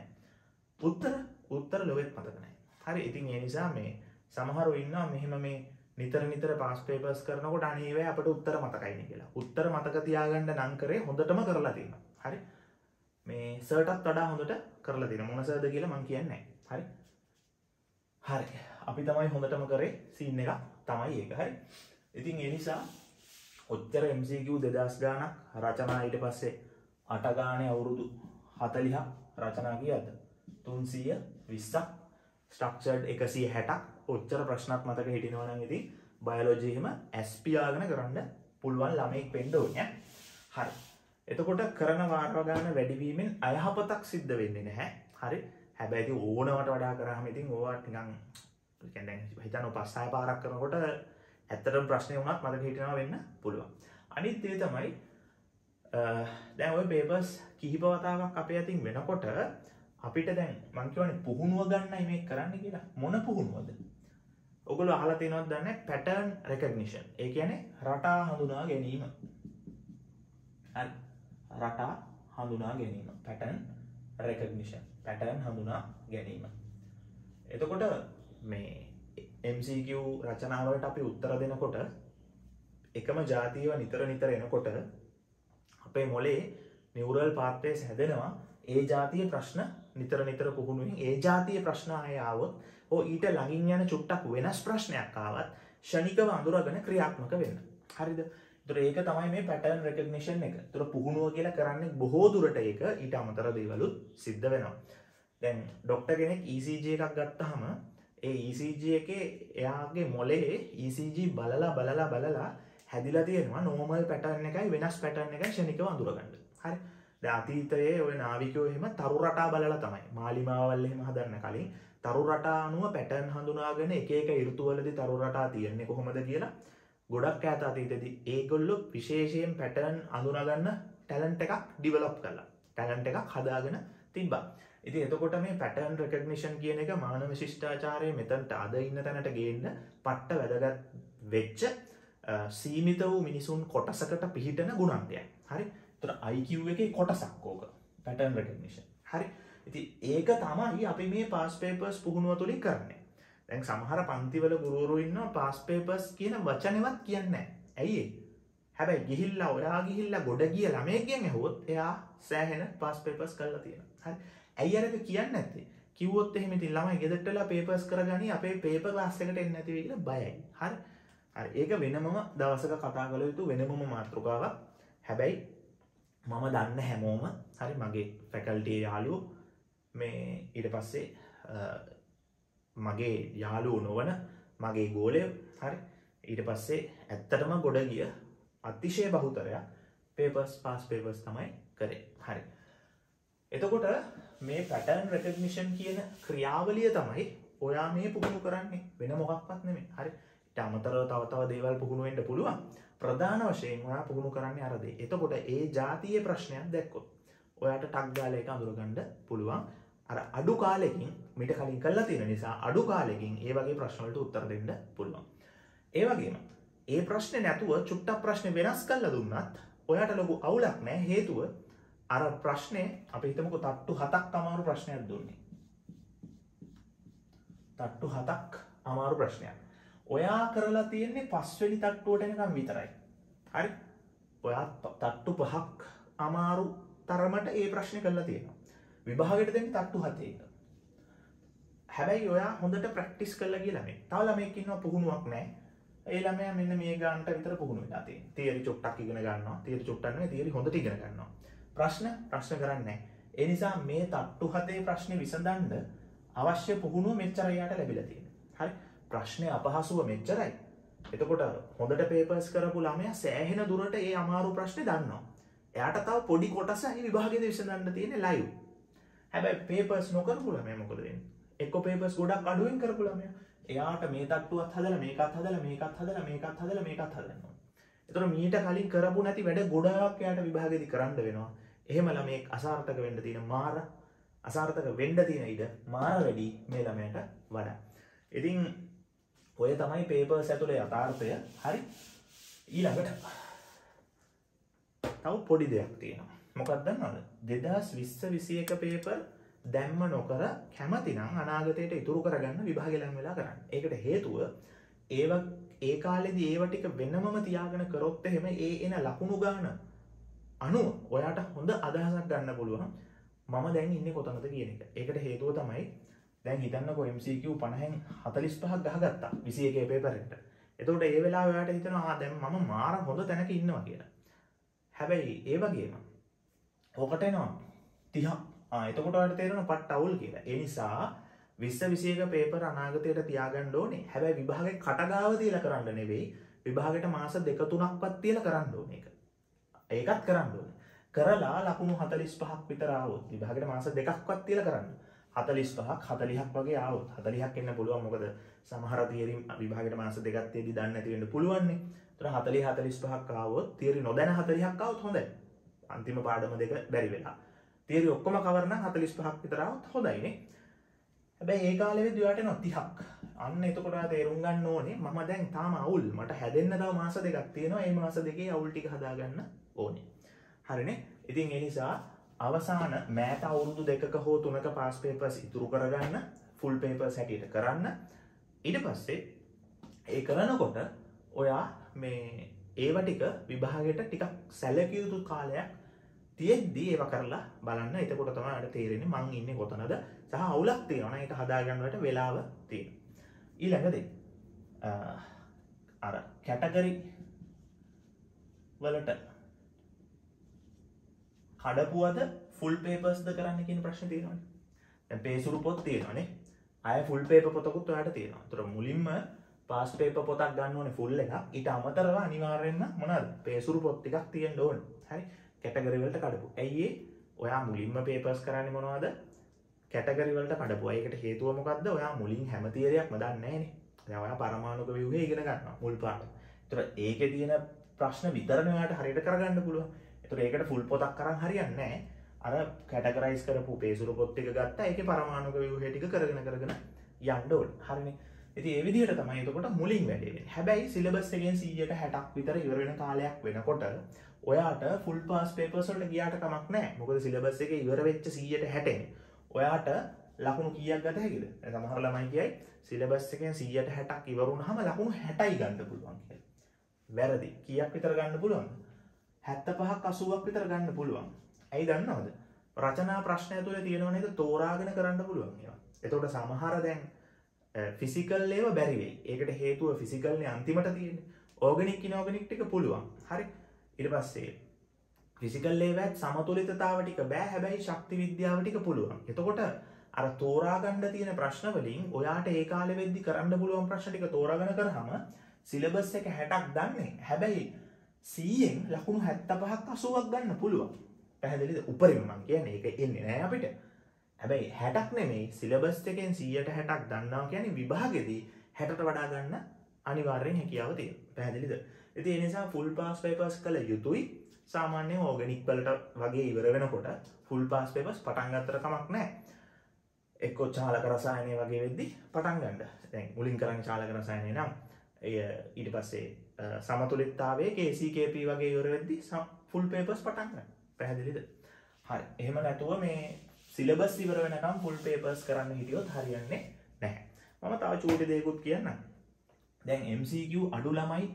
උත්තර ලොවෙත් මතක නැහැ. හරි. ඉතින් ඒ නිසා මේ සමහරව ඉන්නවා මෙහෙම මේ නිතර පාස් පේපර්ස් කරනකොට අනේ ඒවා අපිට උත්තර මතකයිනේ කියලා. උත්තර මතක තියාගන්න නම් කරේ හොඳටම කරලා තියෙනවා. හරි. මේ සර්ටත් වඩා හොඳට කරලා තියෙනවා. මොන සර්ද කියලා මම කියන්නේ නැහැ. හරි. හරි. අපි තමයි හොඳටම කරේ සීන් එක තමයි ඒක. හරි. ඉතින් ඒ නිසා ඔච්චර MCQ 2000 ගානක් රචනා ඊට පස්සේ 8 ගානේ අවුරුදු 40ක් රචනා කීයද? 320ක් ස්ට්‍රක්චර්ඩ් 160ක් ඔච්චර ප්‍රශ්නත් මතක හිටිනවා නම් ඉතින් බයොලොජි එහෙම ඇස් පියාගෙන කරන්න පුළුවන් ළමෙක් වෙන්න ඕනේ. හරි. එතකොට කරන වාර ගාන වැඩි වීමෙන් අයහපතක් සිද්ධ වෙන්නේ නැහැ. හරි. හැබැයි ඉතින් ඕනවට වඩා කරාම ඉතින් ඕවා නිකන් කියන්නේ හිතන්න 5-6 පාරක් කරනකොට ඇත්තටම ප්‍රශ්නේ වුණත් මතක හිටිනවා වෙන්න පුළුවන්. අනිත් දේ තමයි දැන් ඔය පේපර්ස් කිහිප වතාවක් අපේ අතින් වෙනකොට අපිට දැන් මං කියවනේ පුහුණුව ගන්නයි මේක කරන්න කියලා. මොන පුහුණුවද? ඔයගොල්ලෝ අහලා තියෙනවද දන්නේ පැටර්න් රෙකග්නිෂන්. ඒ කියන්නේ රටා හඳුනා ගැනීම. හරි. රටා හඳුනා ගැනීම. Pattern recognition. පැටර්න් හඳුනා ගැනීම. එතකොට මේ MCQ රචනාවලට අපි උත්තර දෙනකොට එකම ජාතියව නිතර නිතර එනකොට අපේ මොලේ නියුරල් පාත්වේස් හැදෙනවා. ඒ ජාතිය ප්‍රශ්න නිතර නිතර පුහුණුවෙන් ඒ ජාතිය ප්‍රශ්න ආය ආවොත් ඊට ළඟින් යන චුට්ටක් වෙනස් ප්‍රශ්නයක් ආවත් ෂණිකව අඳුරගෙන ක්‍රියාත්මක වෙන්න. හරිද? ඒතර ඒක තමයි මේ පැටර්න් රෙකග්නිෂන් එක. ඒතර පුහුණුව කියලා කරන්නේ බොහෝ දුරට ඒක ඊට අමතර දේවලුත් සිද්ධ වෙනවා. දැන් ડોක්ටර් කෙනෙක් ECG එකක් ගත්තාම ඒ ECG එකේ එයාගේ මොලේ ECG බලලා හැදිලා තියෙනවා නෝමල් පැටර්න් එකයි වෙනස් පැටර්න් එකයි ෂණිකව අඳුරගන්න. හරි. දැන් අතීතයේ ওই නාවිකයෝ එහෙම තරු රටා බලලා තමයි මාලිමාවල් එහෙම හදන්න කලින් තරු රටා අනුව පැටර්න් හඳුනාගෙන එක එක ඍතුවලදී තරු රටා තියෙන්නේ කොහොමද කියලා ගොඩක් ඈත අතීතයේදී ඒගොල්ලෝ විශේෂයෙන් පැටර්න් අඳුනා ගන්න ටැලන්ට් එකක් ඩිවෙලොප් කළා. ටැලන්ට් එකක් හදාගෙන තිබ්බා. ඉතින් එතකොට මේ පැටර්න් රෙකග්නිෂන් කියන එක මානව ශිෂ්ටාචාරයේ මෙතනට අද ඉන්න තැනට ගේන්න පට්ට වැදගත් වෙච්ච සීමිත වූ මිනිසුන් කොටසකට පිහිටන ගුණාංගයක්. හරි. ඒතර IQ එකේ කොටසක් ඕක. Pattern recognition. හරි. ඉතින් ඒක තමයි අපි මේ පාස් පේපර්ස් පුහුණුව තුලින් කරන්නේ. දැන් සමහර පන්තිවල ගුරුවරු ඉන්නවා පාස් පේපර්ස් කියන වචනේවත් කියන්නේ නැහැ. ඇයි ඒ? හැබැයි ගිහිල්ලා ගොඩ ගිය ළමයෙක්ගෙන් ඇහුවොත් එයා සෑහෙන පාස් පේපර්ස් කරලා තියෙනවා. හරි. ඇයි අරක කියන්නේ නැත්තේ? කිව්වොත් එහෙම ඉතින් ළමයි ගෙදරට වෙලා පේපර්ස් කරගනි අපේ පේපර් ක්ලාස් එකට එන්නේ නැති වෙයි කියලා බයයි. හරි. හරි. ඒක වෙනමම දවසක කතා කළ යුතු වෙනමම මාතෘකාවක්. හැබැයි මම දන්න හැමෝම හරි මගේ ෆැකල්ටි යාළුවෝ මේ ඊට පස්සේ මගේ යාළුවෝ නොවන මගේ ගෝලයෝ හරි ඊට පස්සේ ඇත්තටම ගොඩ ගිය අතිශය බහුතරයක් පේපර්ස් පාස් පේපර්ස් තමයි කරේ. හරි. එතකොට මේ පැටර්න් රෙකග්නිෂන් කියන ක්‍රියාවලිය තමයි ඔයා මේ පුහුණු කරන්නේ වෙන මොකක්වත් නෙමෙයි. හරි. ඊට අමතරව තව දේවල් පුහුණු වෙන්න පුළුවන්. ප්‍රධාන වශයෙන් ඔයා පුහුණු කරන්නේ අර දේ. එතකොට ඒ જાතියේ ප්‍රශ්නයක් දැක්කොත් ඔයාට ටක් ගාලා ඒක අඳුරගන්න පුළුවන්. අර අඩු කාලෙකින් මිට කලින් කරලා තියෙන නිසා අඩු කාලෙකින් ඒ වගේ ප්‍රශ්න වලට උත්තර දෙන්න පුළුවන්. ඒ වගේම ඒ ප්‍රශ්නේ නැතුව චුට්ටක් ප්‍රශ්නේ වෙනස් කරලා දුන්නත් ඔයාට ලොකු අවුලක් නැහැ. හේතුව අර ප්‍රශ්නේ අපි හිතමුකෝ තට්ටු 7ක් අමාරු ප්‍රශ්නයක් දුන්නේ. තට්ටු 7ක් අමාරු ප්‍රශ්නයක්. ඔයා කරලා තියෙන්නේ 5 වෙනි තට්ටුවට එනකම් විතරයි. හරි? ඔයා තට්ටු 5ක් අමාරු තරමට ඒ ප්‍රශ්නේ කරලා තියෙනවා. විභාගයට දෙන්නේ තට්ටු 7ක. හැබැයි ඔයා හොඳට ප්‍රැක්ටිස් කරලා ගිය ළමයි. තව ළමයෙක් ඉන්නවා පුහුණුවක් නැහැ. ඒ ළමයා මෙන්න මේ ගානට විතර පුහුණු වෙලා තියෙනවා. තියරි චුට්ටක් ඉගෙන ගන්නවා. තියරි චුට්ටක් නෙවෙයි තියරි හොඳට ඉගෙන ගන්නවා. ප්‍රශ්න කරන්නේ නැහැ. ඒ නිසා මේ තට්ටු 7 ප්‍රශ්නේ විසඳන්න අවශ්‍ය පුහුණුව මෙච්චර යාට ලැබිලා තියෙනවා. හරි? ප්‍රශ්නේ අපහසුව මෙච්චරයි. එතකොට හොඳට පේපර්ස් කරපු ළමයා සෑහෙන දුරට ඒ අමාරු ප්‍රශ්නේ දන්නවා. එයාට තව පොඩි කොටසයි විභාගෙදී විසඳන්න තියෙන්නේ ලයිව්. හැබැයි පේපර්ස් නොකරපු ළමයා මොකද වෙන්නේ? එක්ක පේපර්ස් ගොඩක් අඩුවෙන් කරපු ළමයා එයාට මේ තට්ටුවත් හදලා මේකත් හදලා මේකත් හදනවා. එතකොට මීට කලින් කරපු නැති වැඩ ගොඩාක් එයාට විභාගෙදී කරන්න වෙනවා. එහෙම ළමයෙක් අසාර්ථක වෙන්න තියෙන ඉඩ මාර වැඩි මේ ළමයට වඩා. ඉතින් ඔය තමයි පේපර්ස් ඇතුලේ යථාර්ථය. හරි. ඊළඟට තව පොඩි දෙයක් තියෙනවා. මොකක්ද දන්නවද? 2020-21 පේපර් දැම්ම නොකර කැමතිනම් අනාගතයට ඉතුරු කරගන්න විභාගෙ ලඟ වෙලා කරන්න. ඒකට හේතුව ඒ කාලෙදී ඒව ටික වෙනමම තියාගෙන කරොත් එහෙම ඒ එන ලකුණු ගන්න අනුව ඔයාට හොඳ අදහසක් ගන්න පුළුවන්. මම දැන් ඉන්නේ කොතනද කියන එක. ඒකට හේතුව තමයි දැන් හිතන්නකෝ MCQ 50න් 45ක් ගහගත්තා 21 පේපර් එකට. එතකොට ඒ වෙලාවේ ඔයාට හිතෙනවා දැන් මම මාර හොඳ තැනක ඉන්නවා කියලා. හැබැයි ඒ වගේම ඔකට එනවා 30. එතකොට ඔයාලට තේරෙනවා පට්ට අවුල් කියලා. ඒ නිසා 2021 පේපර් අනාගතයට තියාගන්න ඕනේ. හැබැයි විභාගේ කටගාව තියලා කරන්න නෙවෙයි. විභාගෙට මාස 2-3ක්වත් තියලා කරන්න ඕනේ ඒක. ඒකත් කරන්න ඕනේ. කරලා ලකුණු 45ක් විතර ආවොත් විභාගෙට මාස 2ක්වත් තියලා කරන්න. 45ක් 40ක් වගේ ආවොත් 40ක් එන්න පුළුවන්. මොකද සමහර තියරි විභාගෙට මාස 2ක් තියදී දන්නේ නැති වෙන්න පුළුවන්නේ. ඒතර 40 45ක් ආවොත් තියරි නොදැන 40ක් ආවොත් හොඳයි. අන්තිම පාඩම දෙක බැරි වෙලා. තියරි ඔක්කොම කවර් නම් 45ක් විතර ආවොත් හොඳයිනේ. හැබැයි ඒ කාලෙදි ඔයාට එනවා 30ක්. අන්න එතකොට ඔයා තේරුම් ගන්න ඕනේ මම දැන් තාම අවුල්. මට හැදෙන්න තව මාස දෙකක් තියෙනවා. මේ මාස දෙකේ අවුල් ටික හදාගන්න ඕනේ. හරිනේ. ඉතින් ඒ නිසා අවසාන මෑත අවුරුදු 2ක හෝ 3ක පාස් පේපර්ස් ඉතුරු කරගන්න ෆුල් පේපර්ස් හැටියට කරන්න. ඊට පස්සේ ඒ කරනකොට ඔයා මේ ඒව ටික විභාගයට ටිකක් සැලකිය යුතු කාලයක් තියෙද්දි ඒව කරලා බලන්න. එතකොට තමයි ඔයාලට තේරෙන්නේ මං ඉන්නේ කොතනද සහ අවුලක් තියෙනවා නම් ඒක හදාගන්නවට වෙලාව තියෙනවා. ඊළඟ දේ අර කැටගරි වලට කඩපුවද ෆුල් පේපර්ස්ද කරන්න කියන ප්‍රශ්නේ තියෙනවනේ. දැන් පේසුරු පොත් තියෙනවනේ. ආය ෆුල් පේපර් පොතකුත් ඔයාලට තියෙනවා. ඒතර මුලින්ම පාස් පේපර් පොතක් ගන්න ඕනේ ෆුල් එකක්. ඊට අමතරව අනිවාර්යෙන්ම මොනවද? පේසුරු පොත් ටිකක් තියෙන්න ඕනේ. හරි. කැටගරි වලට කඩපු. ඇයි ඒ? ඔයා මුලින්ම පේපර්ස් කරන්නේ මොනවද? කැටගරි වලට කඩපුවා. ඒකට හේතුව මොකද්ද? ඔයා මුලින් හැම තියරියක්ම දන්නේ නැහනේ. දැන් ඔයා පරමාණුක ව්‍යුහය ඉගෙන ගන්නවා මුල් පාඩම. ඒතර ඒකේ තියෙන ප්‍රශ්න විතරනේ ඔයාට හරියට කරගන්න පුළුවන්. ඒතර ඒකට ෆුල් පොතක් කරන් හරියන්නේ නැහැ. අර කැටගරයිස් කරපු පේසුරු පොත් ටික ගත්තා. ඒකේ පරමාණුක ව්‍යුහය ටික කරගෙන යන්න ඕනේ. හරිනේ. ඉතින් ඒ විදිහට තමයි එතකොට මුලින් වැඩේ වෙන්නේ. හැබැයි සිලබස් එකෙන් 160ක් විතර ඉවර වෙන කාලයක් වෙනකොට ඔයාට ෆුල් පාස් පේපර්ස් වලට ගියාට කමක් නැහැ. මොකද සිලබස් එකේ ඉවර වෙච්ච 160න් ඔයාට ලකුණු කීයක් ගත හැකිද? දැන් සමහර ළමයි කියයි සිලබස් එකෙන් 160ක් ඉවර වුණාම ලකුණු 60යි ගන්න පුළුවන් කියලා. වැරදි. කීයක් විතර ගන්න පුළුවන්ද? 75ක් 80ක් විතර ගන්න පුළුවන්. ඇයි දන්නවද? රචනා ප්‍රශ්න ඇතුලේ තියෙනව නේද තෝරාගෙන කරන්න පුළුවන් ඒවා. එතකොට සමහර දැන් ෆිසිකල් ඒවා බැරි වෙයි. ඒකට හේතුව ෆිසිකල්නේ අන්තිමට තියෙන්නේ. ඕගනික් ඉනෝගනික් ටික පුළුවන්. හරි. ඊට පස්සේ ෆිසිකල් ඒවාත් සමතුලිතතාව ටික බෑ. හැබැයි ශක්ති විද්‍යාව ටික පුළුවන්. එතකොට අර තෝරා ගන්න තියෙන ප්‍රශ්න වලින් ඔයාට ඒ කාලෙ වෙද්දි කරන්න පුළුවන් ප්‍රශ්න ටික තෝරාගෙන කරාම සිලබස් එක 60ක් දන්නේ. හැබැයි 100න් ලකුණු 75ක් 80ක් ගන්න පුළුවන්. පැහැදිලිද? උපරිම මම කියන්නේ ඒක එන්නේ නෑ අපිට. හැබැයි 60ක් නෙමෙයි සිලබස් එකෙන් 160ක් දන්නවා කියන්නේ විභාගෙදී 60ට වඩා ගන්න අනිවාර්යෙන් හැකියාව තියෙනවා. පැහැදිලිද? ඉතින් ඒ නිසා ෆුල් පාස් පේපර්ස් කළ යුතුයි. සාමාන්‍යයෙන් ඕගනික් වලට වගේ ඉවර වෙනකොට ෆුල් පාස් පේපර්ස් පටන් ගන්නතර කමක් නැහැ. එක්කෝ චාලක රසායනය වගේ වෙද්දි පටන් ගන්න. දැන් මුලින් කරන්නේ චාලක රසායනය නම් ඊට පස්සේ සමතුලිතතාවයේ KCKP වගේ ඉවර වෙද්දි ෆුල් පේපර්ස් පටන් ගන්න. පැහැදිලිද? හරි. එහෙම නැතුව මේ සිලබස් ඉවර වෙනකම් ෆුල් පේපර්ස් කරන්න හිටියොත් හරියන්නේ නැහැ. මම තව චූටි දෙයක්ත් කියන්නම්. දැන් MCQ අඩු ළමයි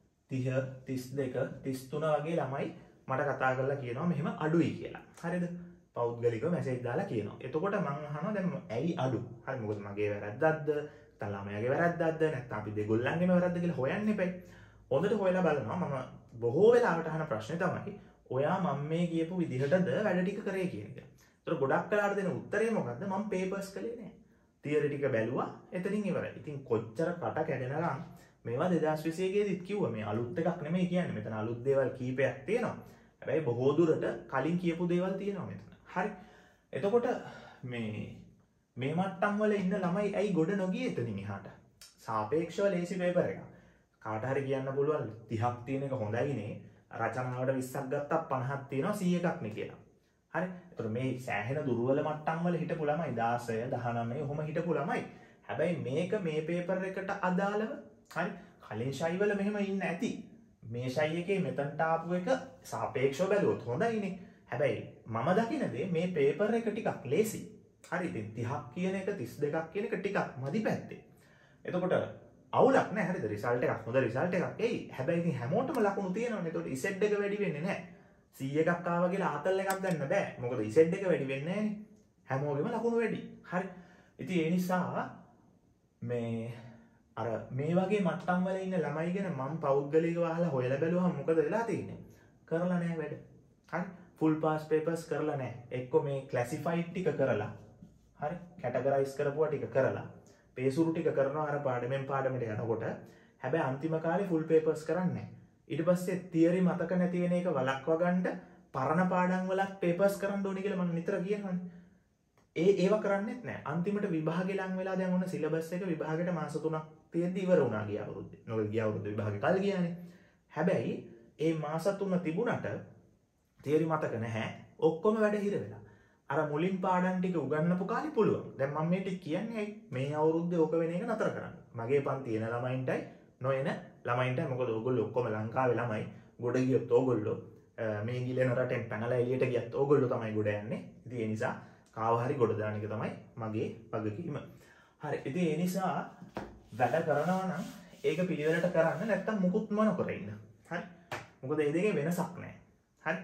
30 32 33 වගේ ළමයි මට කතා කරලා කියනවා මෙහෙම අඩුයි කියලා. හරිද? පෞද්ගලිකව මැසේජ් දාලා කියනවා. එතකොට මම අහනවා දැන් ඇයි අඩු? හරි මොකද මගේ වැරද්දක්ද? නැත්නම් ළමයාගේ වැරද්දක්ද? නැත්නම් අපි දෙගොල්ලන්ගේම වැරද්ද කියලා හොයන්න එපා. හොඳට හොයලා බලනවා. මම බොහෝ වෙලාවට අහන ප්‍රශ්නේ තමයි ඔයා මම මේ කියපු විදිහටද වැඩ ටික කරේ කියන එක. ඒතර ගොඩක් වෙලාවට දෙන උත්තරේ මොකද්ද? මම පේපර්ස් කළේ නෑ. තියරි ටික බැලුවා. එතනින් ඉවරයි. ඉතින් කොච්චර කට කැඩෙනනම් මේවා 2021 ගෙදිත් කිව්වා මේ අලුත් එකක් නෙමෙයි කියන්නේ. මෙතන අලුත් දේවල් කීපයක් තියෙනවා. හැබැයි බොහෝ දුරට කලින් කියපු දේවල් තියෙනවා මෙතන. හරි. එතකොට මේ මට්ටම් වල ඉන්න ළමයි ඇයි ගොඩ නොගියේ එතනින් එහාට? සාපේක්ෂව ලේසි පේපර් එකක්. කාට හරි කියන්න පුළුවන් 30ක් තියෙන එක හොඳයිනේ. රචනාවට 20ක් ගත්තා 50ක් තියෙනවා 100ක් නේ කියලා. හරි. ඒතර මේ සෑහෙන දුර්වල මට්ටම් වල හිටපු ළමයි 16 19 ඔහොම හිටපු ළමයි. හැබැයි මේක මේ පේපර් එකට අදාළව හරි කලින් ෂයි වල මෙහෙම ඉන්න ඇති. මේ ෂයි එකේ මෙතනට ආපු එක සාපේක්ෂව බැලුවොත් හොඳයිනේ. හැබැයි මම දකින දේ මේ පේපර් එක ටිකක් ලේසි. හරි. ඉතින් 30ක් කියන එක 32ක් කියන එක ටිකක් මදි පැත්තේ. එතකොට අවුලක් නෑ. හරිද? රිසල්ට් එකක් හොඳ රිසල්ට් එකක් එයි. හැබැයි ඉතින් හැමෝටම ලකුණු තියෙනවනේ. එතකොට ඉසෙඩ් එක වැඩි වෙන්නේ නෑ. 100ක් ආවා කියලා ආතල් එකක් ගන්න බෑ. මොකද ඉසෙඩ් එක වැඩි වෙන්නේ නෑනේ. හැමෝගෙම ලකුණු වැඩි. හරි. ඉතින් ඒ නිසා අර මේ වගේ මට්ටම් වල ඉන්න ළමයි ගැන මම පෞද්ගලිකව අහලා හොයලා බැලුවහම මොකද වෙලා තියෙන්නේ? කරලා නෑ වැඩ. හරි. ෆුල් පාස් පේපර්ස් කරලා නෑ. එක්ක මේ ක්ලාසිෆයිඩ් ටික කරලා හරි කැටගරයිස් කරපුවා ටික කරලා පේසුරු ටික කරනවා අර පාඩමෙන් පාඩමට යනකොට. හැබැයි අන්තිම කාලේ ෆුල් පේපර්ස් කරන්නේ නෑ. ඊට පස්සේ තියරි මතක නැති වෙන එක වළක්වා ගන්න පරණ පාඩම් වලත් පේපර්ස් කරන්න ඕනේ කියලා මම නිතර කියනවානේ. ඒව කරන්නේත් නැහැ. අන්තිමට විභාගෙ ලඟ වෙලා දැන් ඔන්න සිලබස් එක විභාගෙට මාස 3ක් තියෙද්දි ඉවර වුණා ගිය අවුරුද්දේ. නොවේ ගිය අවුරුද්දේ විභාගෙ කල් ගියානේ. හැබැයි ඒ මාස 3 තිබුණට තියරි මතක නැහැ. ඔක්කොම වැඩ හිර වෙලා. අර මුලින් පාඩම් ටික උගන්වපු කාලේ පුළුවන්. දැන් මම මේ ටික කියන්නේ ඇයි? මේ අවුරුද්දේ ඕක වෙන එක නතර කරන්න. මගේ පන්ති එන ළමයින්ටයි නොයන ළමයින්ටයි මොකද ඕගොල්ලෝ ඔක්කොම ලංකාවේ ළමයි. ගොඩ ගියොත් ඕගොල්ලෝ මේ ගිලෙන රටෙන් පැනලා එළියට ගියත් ඕගොල්ලෝ තමයි ගොඩ යන්නේ. ඉතින් ඒ නිසා කාව හරි ගොඩ දාන එක තමයි මගේ වගකීම. හරි. ඉතින් ඒ නිසා වැඩ කරනවා නම් ඒක පිළිවෙලට කරන්න නැත්තම් මුකුත් නොකර ඉන්න. හරි. මොකද මේ දෙකේ වෙනසක් නැහැ. හරි.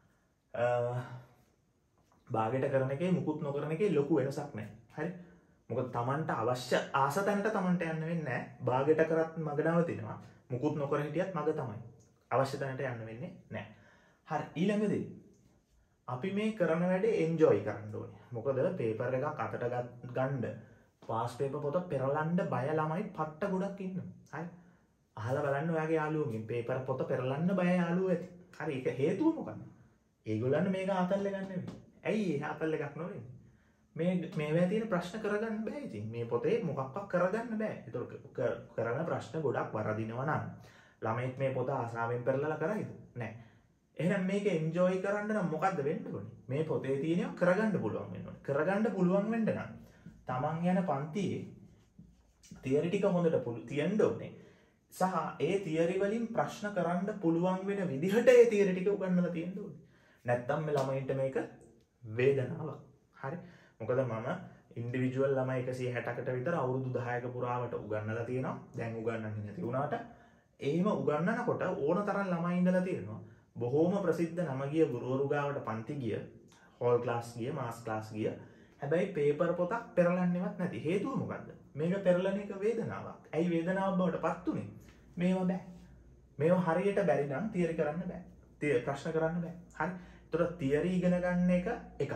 භාගයට කරන එකේ මුකුත් නොකරන එකේ ලොකු වෙනසක් නැහැ. හරි. මොකද Tamanට අවශ්‍ය ආස තැනට Tamanට යන්න වෙන්නේ නැහැ. භාගයට කරත් මග නවතිනවා. මුකුත් නොකර හිටියත් මග තමයි. අවශ්‍ය තැනට යන්න වෙන්නේ නැහැ. හරි. ඊළඟදී අපි මේ කරන වැඩේ එන්ජොයි කරන්න ඕනේ. මොකද පේපර් එකක් අතට ගන්න පාස් පේපර් පොත පෙරලන්න බය ළමයි පට්ට ගොඩක් ඉන්නවා. හරි. අහලා බලන්න ඔයාගේ යාළුවෝගෙන් පේපර් පොත පෙරලන්න බය යාළුවෝ ඇති. හරි. ඒක හේතුව මොකක්ද? ඒගොල්ලන්න මේක ආතල්ල ගන්න නෙමෙයි. ඇයි ඒ ආතල්ල එකක් නොවෙන්නේ? මේවා තියෙන ප්‍රශ්න කරගන්න බෑ ඉතින්. මේ පොතේ මොකක්වත් කරගන්න බෑ. ඒතකොට කරන ප්‍රශ්න ගොඩක් වරදිනවා නම් ළමයිත් මේ පොත ආසාවෙන් පෙරලලා කරයිද? නෑ. එහෙනම් මේක එන්ජොයි කරන්න නම් මොකද්ද වෙන්න ඕනේ? මේ පොතේ තියෙනවා කරගන්න පුළුවන් වෙන්න ඕනේ. කරගන්න පුළුවන් වෙන්න නම් Taman යන පන්තියේ තියරි ටික හොඳට තියෙන්න ඕනේ. සහ ඒ තියරි වලින් ප්‍රශ්න කරන්න පුළුවන් වෙන විදිහට ඒ තියරි ටික උගන්වලා තියෙන්න ඕනේ. නැත්තම් මේ ළමයින්ට මේක වේදනාවක්. හරි. මොකද මම ඉන්ඩිවිජුවල් ළමයි 160කට විතර අවුරුදු 10ක පුරාවට උගන්වලා තියෙනවා. දැන් උගන්වන්නේ නැති වුණාට එහෙම උගන්වනකොට ඕන තරම් ළමයි ඉඳලා තියෙනවා. බොහෝම ප්‍රසිද්ධ නම ගිය ගුරුවරු ගාවට පන්ති ගිය, හෝල් ක්ලාස් ගිය, මාස් ක්ලාස් ගිය. හැබැයි පේපර් පොතක් පෙරලන්නේවත් නැති. හේතුව මොකද්ද? මේක පෙරලන එක වේදනාවක්. ඇයි වේදනාවක් බවට පත් උනේ? මේවා බෑ. මේවා හරියට බැරි නම් තියරි කරන්න බෑ. ප්‍රශ්න කරන්න බෑ. හරි. ඒතර තියරි ඉගෙන ගන්න එක එකක්.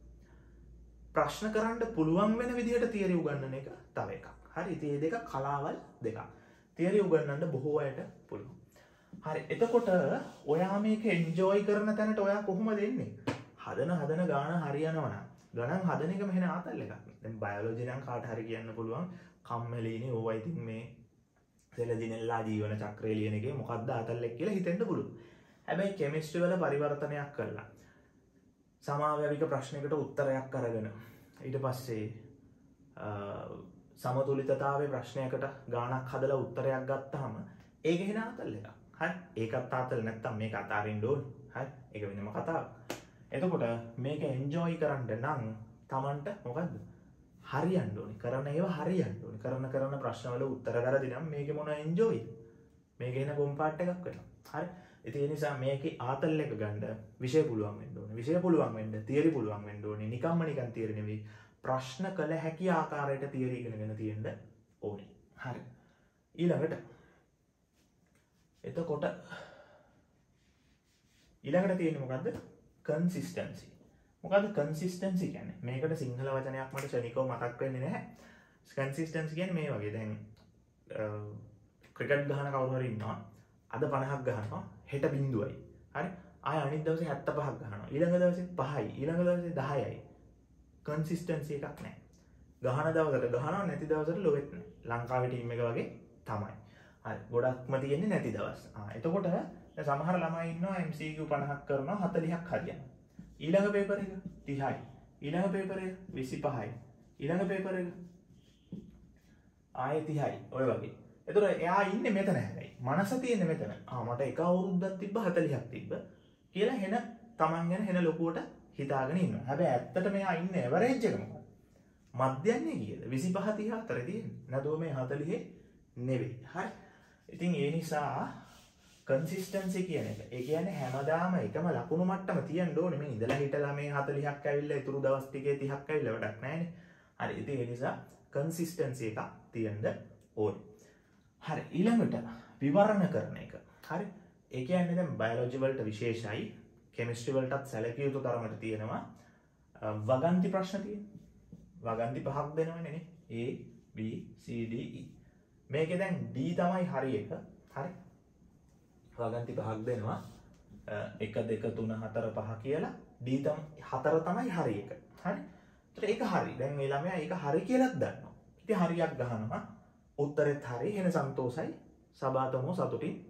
ප්‍රශ්න කරන්න පුළුවන් වෙන විදිහට තියරි උගන්වන එක තව එකක්. හරි. ඉතින් මේ දෙක කලාවල් දෙකක්. තියරි උගන්වන්න බොහෝ අයට පුළුවන්. හරි. එතකොට ඔයා මේක එන්ජොයි කරන තැනට ඔයා කොහොමද එන්නේ? හදන ගාන හරියනවා නම් ගණන් හදන එකම වෙන ආතල් එකක්. දැන් බයොලොජි නම් කාට හරි කියන්න පුළුවන් කම්මැලිනේ ඕවා ඉතින් මේ සෙලදිනෙල්ලා ජීවන චක්‍රය ලියන එකේ මොකක්ද ආතල් එක කියලා හිතෙන්න පුළුවන්. හැබැයි කෙමිස්ට්‍රි වල පරිවර්තනයක් කරලා සමාවැවික ප්‍රශ්නයකට උත්තරයක් අරගෙන ඊට පස්සේ සමතුලිතතාවයේ ප්‍රශ්නයකට ගාණක් හදලා උත්තරයක් ගත්තාම ඒක වෙන ආතල් එකක්. හරි. ඒකත් ආතල් නැත්තම් මේක අතාරින්න ඕනේ. හරි. ඒක වෙනම කතාවක්. එතකොට මේක එන්ජොයි කරන්න නම් Tamanට මොකද්ද? හරියන්න ඕනේ. කරන ඒවා හරියන්න ඕනේ. කරන ප්‍රශ්නවල උත්තර වැරදි නම් මේකේ මොන එන්ජොයි? මේකේ එන කොම්පාට් එකක් වෙනවා. හරි. ඉතින් ඒ නිසා මේකේ ආතල් එක ගන්න විෂය පුළුවන් වෙන්න ඕනේ. විෂය පුළුවන් වෙන්න තියරි පුළුවන් වෙන්න ඕනේ. නිකන් තියරි නෙවෙයි. ප්‍රශ්න කළ හැකි ආකාරයට තියරි ඉගෙනගෙන තියෙන්න ඕනේ. හරි. ඊළඟට තියෙන්නේ මොකද්ද? කන්සිස්ටන්සි. මොකද්ද කන්සිස්ටන්සි කියන්නේ? මේකට සිංහල වචනයක් මට ශනිකව මතක් වෙන්නේ නැහැ. කන්සිස්ටන්සි කියන්නේ මේ වගේ. දැන් ක්‍රිකට් ගහන කවුරු හරි ඉන්නවා. අද 50ක් ගහනවා. හෙට බිඳුවයි. හරි. ආය අනිත් දවසේ 75ක් ගහනවා. ඊළඟ දවසේ 5යි. ඊළඟ දවසේ 10යි. කන්සිස්ටන්සි එකක් නැහැ. ගහන දවසට ගහනවා නැති දවසට ලොවෙත් නැහැ. ලංකාවේ ටීම් එක වගේ තමයි. හරි. ගොඩක්ම තියෙන්නේ නැති දවස්. එතකොට සමහර ළමයි ඉන්නවා MCQ 50ක් කරනවා 40ක් හරියනවා. ඊළඟ පේපර් එක 30යි. ඊළඟ පේපර් එක 25යි. ඊළඟ පේපර් එක ආයෙ 30යි. ඔය වගේ. එතකොට එයා ඉන්නේ මෙතන හැබැයි. මනස තියෙන්නේ මෙතන. මට එක අවුරුද්දක් තිබ්බ 40ක් තිබ්බ කියලා හෙන Taman ගැන හෙන ලොකුවට හිතාගෙන ඉන්නවා. හැබැයි ඇත්තට මෙයා ඉන්නේ එවරේජ් එක මොකක්ද? මධ්‍යන්නේ කීයද? 25 30 අතර තියෙන්නේ. නේද මේ 40 නෙවෙයි. හරි. ඉතින් ඒ නිසා කන්සිස්ටන්සි කියන එක. ඒ කියන්නේ හැමදාම එකම ලකුණු මට්ටම තියෙන්න ඕනේ. මේ ඉඳලා හිටලා මේ 40ක් ඇවිල්ලා ඉතුරු දවස් ටිකේ 30ක් ඇවිල්ලා වැඩක් නැහැනේ. හරි. ඉතින් ඒ නිසා කන්සිස්ටන්සි එකක් තියෙන්න ඕනේ. හරි. ඊළඟට විවරණ කරන එක. හරි. ඒ කියන්නේ දැන් බයොලොජි වලට විශේෂයි කෙමිස්ට්‍රි වලටත් සැලකිය යුතු තරමට තියෙනවා වගන්ති ප්‍රශ්න තියෙනවා. වගන්ති 5ක් දෙනවනේ නේ. A B C D E. මේකේ දැන් D තමයි හරි එක. හරි. වගන්ති 5ක් දෙනවා. 1 2 3 4 5 කියලා D 4 තමයි හරි එක. හරි. ඒත් ඒක හරි. දැන් මේ ළමයා ඒක හරි කියලාත් දන්නවා. ඉතින් හරියක් ගහනවා. උත්තරෙත් හරි. එන සන්තෝසයි. සබාතමෝ සතුටින්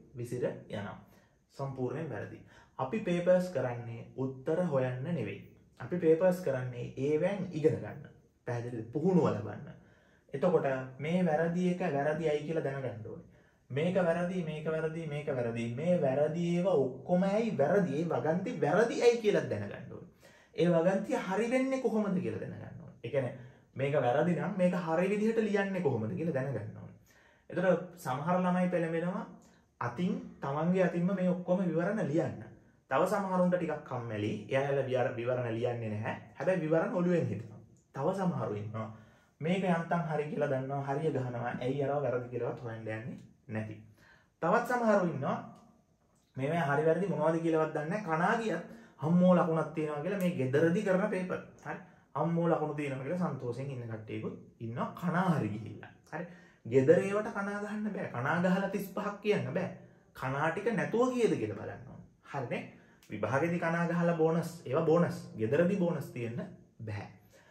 විසිර යනවා. සම්පූර්ණයෙන් වැරදි. අපි පේපර්ස් කරන්නේ උත්තර හොයන්න නෙවෙයි. අපි පේපර්ස් කරන්නේ ඒවෙන් ඉගෙන ගන්න. පැහැදිලිද? පුහුණුව ලබන්න. එතකොට මේ වැරදි එක වැරදියි කියලා දැනගන්න ඕනේ. මේක වැරදි, මේක වැරදි, මේක වැරදි. මේ වැරදි ඒවා ඔක්කොම ඇයි වැරදි? ඒ වගන්ති වැරදියි කියලා දැනගන්න ඕනේ. ඒ වගන්ති හරි වෙන්නේ කොහොමද කියලා දැනගන්න ඕනේ. ඒ කියන්නේ මේක වැරදි නම් මේක හරි විදිහට ලියන්නේ කොහොමද කියලා දැනගන්න ඕනේ. එතකොට සමහර ළමයි පෙළඹෙනවා අතින් තමන්ගේ අතින්ම මේ ඔක්කොම විවරණ ලියන්න. තව සමහරුන්ට ටිකක් කම්මැලි. එයාලා විවරණ ලියන්නේ නැහැ. හැබැයි විවරණ ඔළුවෙන් හිතනවා. තව සමහරු ඉන්නවා මේක යන්තම් හරි කියලා දන්නවා, හරිය ගහනවා. ඇයි අරව වැරදි කියලාවත් හොයන්න යන්නේ නැති. තවත් සමහරු ඉන්නවා මේවා හරි වැරදි මොනවද කියලාවත් දන්නේ නැහැ. කනා ගියත් අම්මෝ ලකුණක් තියෙනවා කියලා මේ ගෙදරදී කරන පේපර්. හරි. අම්මෝ ලකුණු තියෙනවා කියලා සන්තෝෂෙන් ඉන්න කට්ටියකුත් ඉන්නවා කනා හරි ගිහිල්ලා. හරි. ගෙදර ඒවට කනා ගහන්න බෑ. කනා ගහලා 35ක් කියන්න බෑ. කනා ටික නැතුව කීයද කියලා බලන්න ඕනේ. හරිනේ. විභාගෙදි කනා ගහලා බෝනස්, ඒවා බෝනස්. ගෙදරදී බෝනස් තියෙන්න බෑ.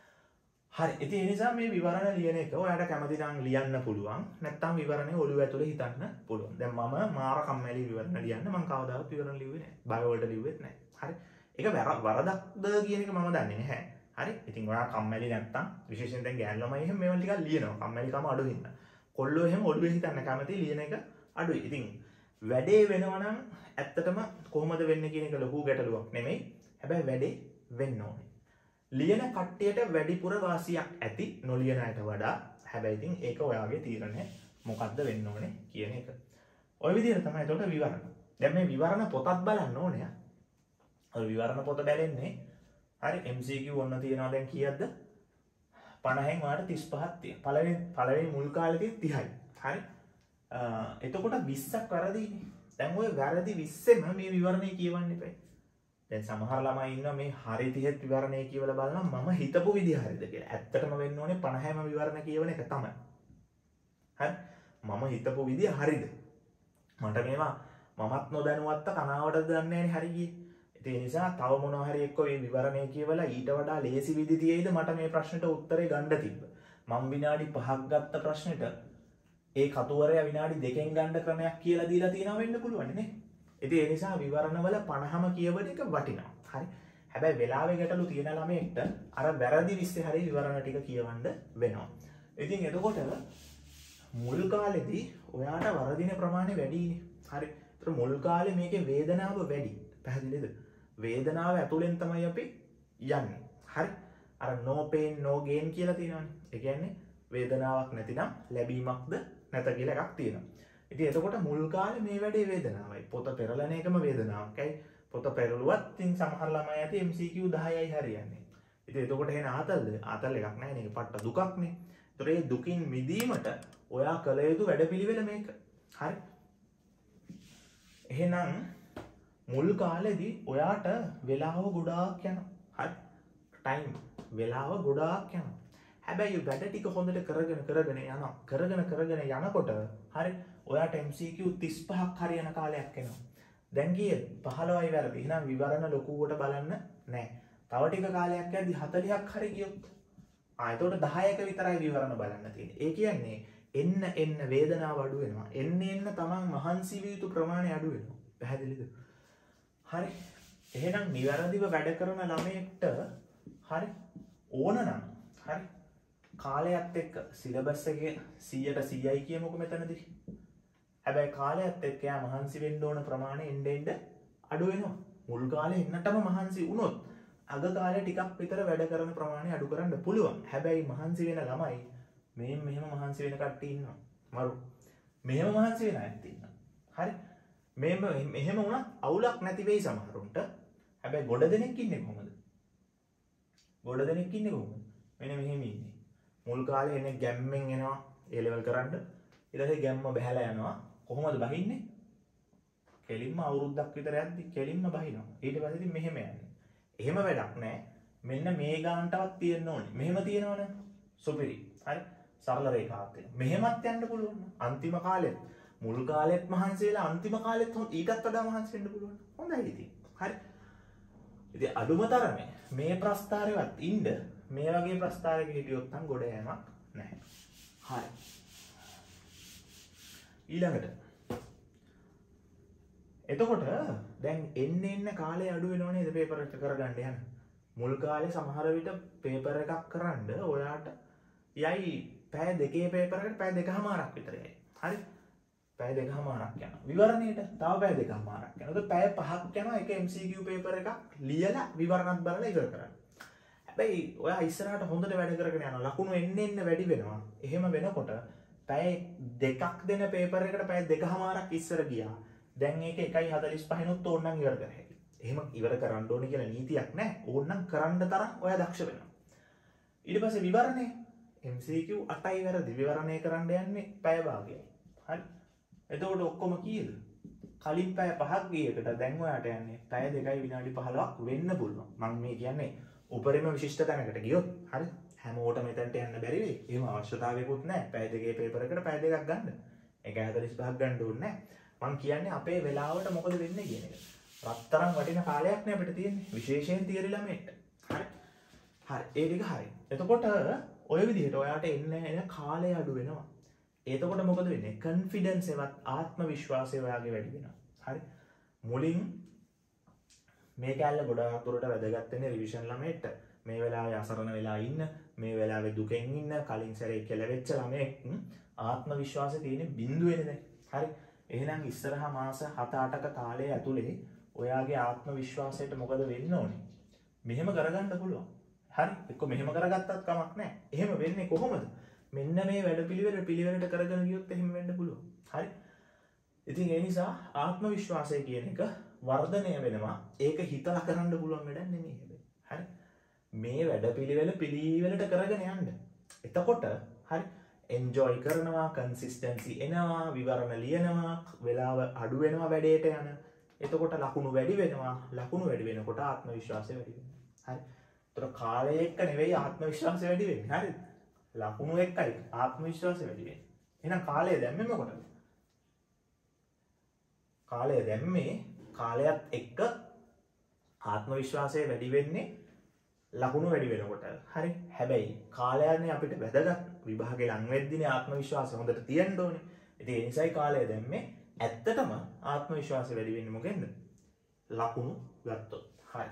හරි. ඉතින් ඒ නිසා මේ විවරණ ලියන එක ඔයාලට කැමති නම් ලියන්න පුළුවන්. නැත්නම් විවරණේ ඔළුව ඇතුලේ හිතන්න පුළුවන්. දැන් මම මාර කම්මැලි විවරණ ලියන්න මම කවදාවත් විවරණ ලිව්වේ නැහැ. බයෝ වලට ලිව්වෙත් නැහැ. හරි. ඒක වරදක්ද කියන එක මම දන්නේ නැහැ. හරි. ඉතින් ඔයා කම්මැලි නැත්නම් විශේෂයෙන් දැන් ගෑනු ළමයි එහෙම මේවල් ටිකක් ලියනවා. කම්මැලිකම අඩු වෙන්න. කොල්ලෝ එහෙම ඔළුවේ හිතන්න කැමති ලියන එක අඩුයි. ඉතින් වැඩේ වෙනවා නම් ඇත්තටම කොහොමද වෙන්නේ කියන එක ලොකු ගැටලුවක් නෙමෙයි. හැබැයි වැඩේ වෙන්න ඕනේ. ලියන කට්ටියට වැඩිපුර වාසියක් ඇති නොලියන අයට වඩා. හැබැයි ඉතින් ඒක ඔයාගේ තීරණය මොකද්ද වෙන්න ඕනේ කියන එක. ඔය විදිහට තමයි එතකොට විවරණ. දැන් මේ විවරණ පොතත් බලන්න ඕනේ. ඔය විවරණ පොත බැලෙන්නේ හරි MCQ ඔන්න තියනවා දැන් කීයක්ද? 50න් ඔයාලට 35ක් තියෙනවා. පළවෙනි මුල් කාලේදී 30යි. හරි. එතකොට 20ක් වැරදිනේ. දැන් ඔය වැරදි 20ෙම මේ විවරණේ කියවන්න එපා. දැන් සමහර ළමයි ඉන්නවා මේ හරි 30ත් විවරණේ කියවලා බලනවා මම හිතපු විදිහ හරිද කියලා. ඇත්තටම වෙන්න ඕනේ 50ම විවරණ කියවන එක තමයි. හරි. මම හිතපු විදිහ හරිද? මට මේවා මමත් නොදැනුවත්ත කනාවටද දන්නේ නැහැ හරි ගියේ. ඒ නිසා තව මොනවා හරි එක්ක මේ විවරණේ කියවලා ඊට වඩා ලේසි විදි තියෙයිද මට මේ ප්‍රශ්නෙට උත්තරේ ගන්න තිබ්බ. මම විනාඩි 5ක් ගත්ත ප්‍රශ්නෙට ඒ කතුවරයා විනාඩි 2කින් ගන්න ක්‍රමයක් කියලා දීලා තියෙනවා වෙන්න පුළුවන් නේ. ඉතින් ඒ නිසා විවරණවල 50ම කියවන එක වටිනවා. හරි. හැබැයි වෙලාවේ ගැටලු තියෙන ළමයෙක්ට අර වැරදි 20 හරි විවරණ ටික කියවන්න වෙනවා. ඉතින් එතකොට මුල් කාලෙදී ඔයාට වරදින ප්‍රමාණය වැඩිනේ. හරි. ඒතර මුල් කාලේ මේකේ වේදනාව වැඩි. පැහැදිලිද? වේදනාව ඇතුලෙන් තමයි අපි යන්නේ. හරි. අර no pain no gain කියලා තියෙනවානේ. ඒ කියන්නේ වේදනාවක් නැතිනම් ලැබීමක්ද නැත කියලා එකක් තියෙනවා. ඉතින් එතකොට මුල් කාලේ මේ වැඩේ වේදනාවයි. පොත පෙරලන එකම වේදනාවක්යි. පොත පෙරළුවත් ඉතින් සමහර ළමයි ඇති MCQ 10යි හරියන්නේ. ඉතින් එතකොට එන ආතල්ද? ආතල් එකක් නැහැ නේ. පට්ට දුකක්නේ. ඒතර ඒ දුකින් මිදීමට ඔයා කළ යුතු වැඩපිළිවෙල මේක. හරි. එහෙනම් මුල් කාලෙදී ඔයාට වෙලාව ගොඩාක් යනවා. හරි. ටයිම් වෙලාව ගොඩාක් යනවා. හැබැයි වැඩ ටික හොඳට කරගෙන යනවා. කරගෙන යනකොට හරි ඔයාට MCQ 35ක් හරියන කාලයක් එනවා. දැන් කීයද? 15යි වැරදි. එහෙනම් විවරණ ලොකුවට බලන්න නැහැ. තව ටික කාලයක් යද්දි 40ක් හරි ගියොත් එතකොට 10ක විතරයි විවරණ බලන්න තියෙන්නේ. ඒ කියන්නේ එන්න වේදනාව අඩු වෙනවා. එන්න තමන් මහන්සි විය යුතු ප්‍රමාණය අඩු වෙනවා. පැහැදිලිද? හරි. එහෙනම් නිවැරදිව වැඩ කරන ළමයෙක්ට හරි ඕනනම් හරි කාලයත් එක්ක සිලබස් එකේ 100ට 100යි කියමුකෝ මෙතනදී. හැබැයි කාලයත් එක්ක යා මහන්සි වෙන්න ඕන ප්‍රමාණය එන්න අඩු වෙනවා. මුල් කාලේ එන්නටම මහන්සි වුණොත් අග කාලේ ටිකක් විතර වැඩ කරන ප්‍රමාණය අඩු කරන්න පුළුවන්. හැබැයි මහන්සි වෙන ළමයි මෙහෙම මහන්සි වෙන කට්ටිය ඉන්නවා. මරු. මෙහෙම මහන්සි වෙන අයත් ඉන්නවා. හරි. මෙහෙම වුණත් අවුලක් නැති වෙයි සමහරුන්ට. හැබැයි ගොඩ දෙනෙක් ඉන්නේ කොහොමද? ගොඩ දෙනෙක් ඉන්නේ කොහොමද? මෙන්න මෙහෙම ඉන්නේ. මුල් කාලේ එන්නේ ගැම්මෙන් එනවා A level කරන්න. ඊට පස්සේ ගැම්ම බහැලා යනවා. කොහොමද බහින්නේ? කෙලින්ම අවුරුද්දක් විතර යද්දි කෙලින්ම බහිනවා. ඊට පස්සේ ඉතින් මෙහෙම යන්නේ. එහෙම වැඩක් නැහැ. මෙන්න මේ ගානටවත් තියෙන්න ඕනේ. මෙහෙම තියෙනවනේ. සුපිරි. හරි. සරල රේඛාවක් තියෙනවා. මෙහෙමත් යන්න පුළුවන්. අන්තිම කාලෙත් මුල් කාලෙත් මහන්සි වෙලා අන්තිම කාලෙත් ඊටත් වඩා මහන්සි වෙන්න පුළුවන්. හොඳයි ඉතින්. හරි. ඉතින් අඩුම තරමේ මේ ප්‍රස්තාරෙවත් ඉන්න මේ වගේ ප්‍රස්තාරයක හිටියොත් නම් ගොඩ යෑමක් නැහැ. හරි. ඊළඟට එතකොට දැන් එන්න කාලේ අඩු වෙනව නේද පේපර් එක කරගන්න යන. මුල් කාලේ සමහර විට පේපර් එකක් කරන්න ඔයාට යයි පැය දෙකේ පේපර් එකට පැය දෙකමාරක් විතර යයි. හරි? පැය දෙකමාරක් යනවා. විවරණයට තව පැය දෙකමාරක් යනවා. ඒක පැය 5ක් යනවා එක MCQ පේපර් එකක් ලියලා විවරණත් බලලා ඉවර කරන්න. හැබැයි ඔයා ඉස්සරහට හොඳට වැඩ කරගෙන යනවා. ලකුණු එන්න වැඩි වෙනවා. එහෙම වෙනකොට පැය දෙකක් දෙන පේපර් එකට පැය දෙකමාරක් ඉස්සර ගියා. දැන් ඒක 1:45 නුත් ඕනනම් ඉවර කර හැකියි. එහෙම ඉවර කරන්න ඕනේ කියලා නීතියක් නැහැ. ඕනනම් කරන්න තරම් ඔයා දක්ෂ වෙනවා. ඊට පස්සේ විවරණය MCQ 8යි වැරදි. විවරණය කරන්න යන්නේ පැය භාගයයි. හරි? එතකොට ඔක්කොම කීයද? කලින් පැය 5ක් ගියකට දැන් ඔයාට යන්නේ පැය 2යි විනාඩි 15ක් වෙන්න පුළුවන්. මම මේ කියන්නේ උපරිම විශිෂ්ට තැනකට ගියොත්. හරි? හැමෝටම මෙතනට යන්න බැරි වෙයි. එහෙම අවශ්‍යතාවයකුත් නැහැ. පැය දෙකේ පේපර් එකට පැය දෙකක් ගන්න. 1:45ක් ගන්න ඕනේ නැහැ. මම කියන්නේ අපේ වෙලාවට මොකද වෙන්නේ කියන එක. රත්තරන් වටින කාලයක් නේ අපිට තියෙන්නේ. විශේෂයෙන් තියරි ළමයට. හරි. හරි. ඒ ටික හරි. එතකොට ඔය විදිහට ඔයාට එන්න කාලය අඩු වෙනවා. එතකොට මොකද වෙන්නේ? කොන්ෆිඩන්ස් එවත් ආත්ම විශ්වාසය ඔයාගේ වැඩි වෙනවා. හරි. මුලින් මේ කැල්ල ගොඩාක් දුරට වැදගත් වෙන්නේ රිවිෂන් ළමයට. මේ වෙලාවේ අසරණ වෙලා ඉන්න, මේ වෙලාවේ දුකෙන් ඉන්න, කලින් සැරේ කෙලවෙච්ච ළමයෙක් ආත්ම විශ්වාසය තියෙන්නේ බිඳුවේනේ දැන්. හරි. එහෙනම් ඉස්සරහා මාස 7-8ක කාලය ඇතුලේ ඔයාගේ ආත්ම විශ්වාසයට මොකද වෙන්න ඕනේ? මෙහෙම කරගන්න පුළුවන්. හරි. එක්ක මෙහෙම කරගත්තත් කමක් නැහැ. එහෙම වෙන්නේ කොහොමද? මෙන්න මේ වැඩ පිළිවෙලට කරගෙන ගියොත් එහෙම වෙන්න පුළුවන්. හරි. ඉතින් ඒ නිසා ආත්ම විශ්වාසය කියන එක වර්ධනය වෙනවා. ඒක හිතලා කරන්න පුළුවන් වැඩක් නෙමෙයි හැබැයි. හරි. මේ වැඩ පිළිවෙලට කරගෙන යන්න. එතකොට හරි එන්ජොයි කරනවා, කන්සිස්ටන්සි එනවා, විවරණ ලියනවා, වෙලාව අඩු වෙනවා වැඩේට යන. එතකොට ලකුණු වැඩි වෙනවා. ලකුණු වැඩි වෙනකොට ආත්ම විශ්වාසය වැඩි වෙනවා. හරි. ඒතර කාලය එක්ක නෙවෙයි ආත්ම විශ්වාසය වැඩි වෙන්නේ. හරිද? ලකුණු එක්කයි ආත්ම විශ්වාසය වැඩි වෙන්නේ. එහෙනම් කාලය දැම්මේ මොකටද? කාලය දැම්මේ කාලයත් එක්ක ආත්ම විශ්වාසය වැඩි වෙන්නේ ලකුණු වැඩි වෙනකොට. හරි. හැබැයි කාලයන්නේ අපිට වැදගත්. විභාගේ ලඟ වෙද්දිනේ ආත්ම විශ්වාසය හොඳට තියෙන්න ඕනේ. ඉතින් ඒ නිසායි කාලය දැම්මේ. ඇත්තටම ආත්ම විශ්වාසය වැඩි වෙන්නේ මොකෙන්ද? ලකුණු ගත්තොත්. හරි.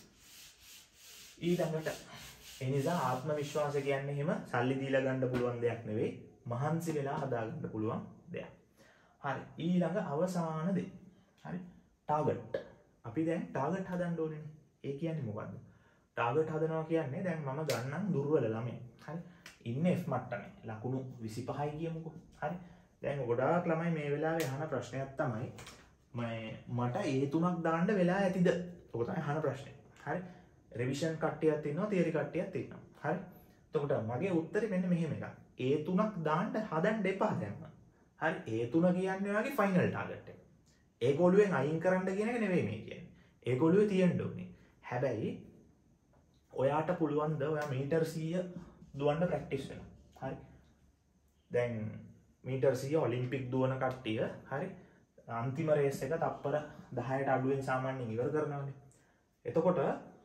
ඊළඟට ඒ නිසා ආත්ම විශ්වාසය කියන්නේ එහෙම සල්ලි දීලා ගන්න පුළුවන් දෙයක් නෙවෙයි. මහන්සි වෙලා හදා ගන්න පුළුවන් දෙයක්. හරි. ඊළඟ අවසාන දේ. හරි. ටාගට්. අපි දැන් ටාගට් හදන්න ඕනේ. ඒ කියන්නේ මොකද්ද? ටාගට් හදනවා කියන්නේ දැන් මම ගන්නම් දුර්වල ළමයි. හරි. ඉන්නේ F මට්ටමේ. ලකුණු 25යි කියමුකෝ. හරි. දැන් ගොඩාක් ළමයි මේ වෙලාවේ අහන ප්‍රශ්නයක් තමයි මට A3ක් දාන්න වෙලා ඇතිද? ඔක තමයි අහන ප්‍රශ්නේ. හරි. රිවිෂන් කට්ටියක් ඉන්නවා, තියරි කට්ටියක් ඉන්නවා. හරි. එතකොට මගේ උත්තරේ මෙන්න මෙහෙම එකක්. A3ක් දාන්න හදන්න එපා දැන්. හරි. A3 කියන්නේ ඔයාගේ ෆයිනල් ටාගට් එක. ඒක ඔළුවෙන් අයින් කරන්න කියන එක නෙවෙයි මේ කියන්නේ. ඒක ඔළුවේ තියෙන්න ඕනේ. හැබැයි ඔයාට පුළුවන් ද ඔයා මීටර් 100 දුවන්න ප්‍රැක්ටිස් වෙනවා. හරි. දැන් මීටර් 100 ඔලිම්පික් දුවන කට්ටිය හරි අන්තිම රේස් එක තප්පර 10ට අඩුවෙන් සාමාන්‍යයෙන් ඉවර කරනවානේ. එතකොට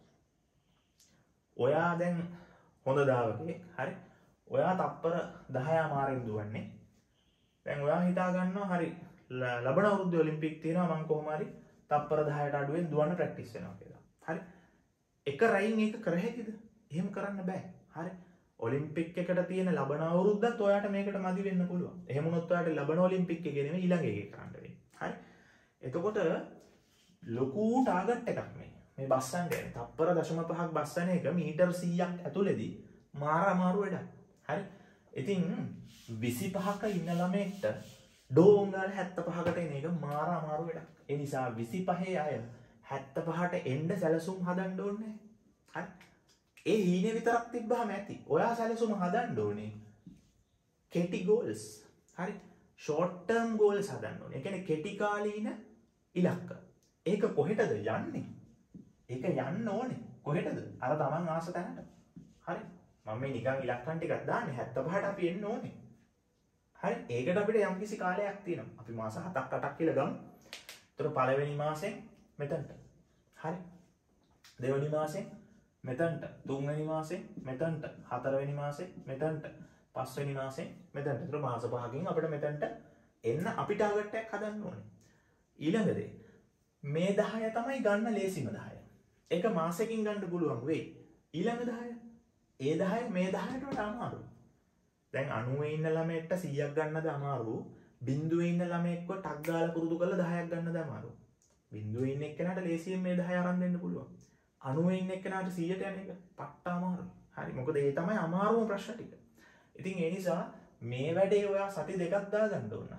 ඔයා දැන් හොඳ දාවකෙක් හරි. ඔයා තප්පර 10 මාරෙන් දුවන්නේ. දැන් ඔයා හිතා ගන්නවා හරි ලබන අවුරුද්දේ ඔලිම්පික් තියෙනවා මම කොහොම හරි තප්පර 10ට අඩුවෙන් දුවන්න ප්‍රැක්ටිස් වෙනවා කියලා. හරි. එක රයින් එක කර හැකිද? එහෙම කරන්න බෑ. හරි. ඔලිම්පික් එකට තියෙන ලබන අවුරුද්දත් ඔයාට මේකට මදි වෙන්න පුළුවන්. එහෙම වුණොත් ඔයාට ලබන ඔලිම්පික් එකේ නෙමෙයි ඊළඟ එකේ කරන්න වෙන්නේ. හරි. එතකොට ලොකු ටාගට් එකක් මේ බස්සන්න යන්නේ. තප්පර 0.5ක් බස්සන එක මීටර් 100ක් ඇතුළේදී මාර අමාරු වැඩක්. හරි. ඉතින් 25ක ඉන්න ළමයෙක්ට ඩෝන් ගාලා 75කට එන එක මාර අමාරු වැඩක්. ඒ නිසා 25 අය 75ට එන්න සැලසුම් හදන්න ඕනේ. හරි. ඒ හීනේ විතරක් තිබ්බහම ඇති. ඔයා සැලසුම හදන්න ඕනේ. කෙටි ගෝල්ස්. හරි. ෂෝට් ටර්ම් ගෝල්ස් හදන්න ඕනේ. ඒ කියන්නේ කෙටි කාලීන ඉලක්ක. ඒක කොහෙටද යන්නේ? ඒක යන්න ඕනේ. කොහෙටද? අර තමන් ආස තැනට. හරි. මම මේ නිකන් ඉලක්කම් ටිකක් දාන්නේ 75ට අපි එන්න ඕනේ. හරි. ඒකට අපිට යම්කිසි කාලයක් තියෙනවා. අපි මාස 7ක් 8ක් කියලා ගමු. ඒතර පළවෙනි මාසෙන් මෙතනට. හරි. දෙවෙනි මාසෙන් මෙතනට. තුන්වෙනි මාසෙන් මෙතනට. හතරවෙනි මාසෙන් මෙතනට. පස්වෙනි මාසෙන් මෙතනට. ඒතර මාස 5කින් අපිට මෙතනට එන්න අපි ටාගට් එකක් හදන්න ඕනේ. ඊළඟ දේ මේ 10 තමයි ගන්න ලේසිම 10. එක මාසෙකින් ගන්න පුළුවන් වෙයි. ඊළඟ 10 ඒ 10 මේ 10ට වඩා අමාරුයි. දැන් 90 ඉන්න ළමයට 100ක් ගන්නද අමාරු. 0 ඉන්න ළමයෙක්ව ටක් ගාලා පුරුදු කරලා 10ක් ගන්නද අමාරු. 0 ඉන්න එක්කෙනාට ලේසියෙන් මේ 10 අරන් දෙන්න පුළුවන්. 90 ඉන්න එක්කෙනාට 100ට යන එක පට්ට අමාරුයි. හරි. මොකද ඒ තමයි අමාරුම ප්‍රශ්න ටික. ඉතින් ඒ නිසා මේ වැඩේ ඔයා සති දෙකක් දාගන්න ඕන.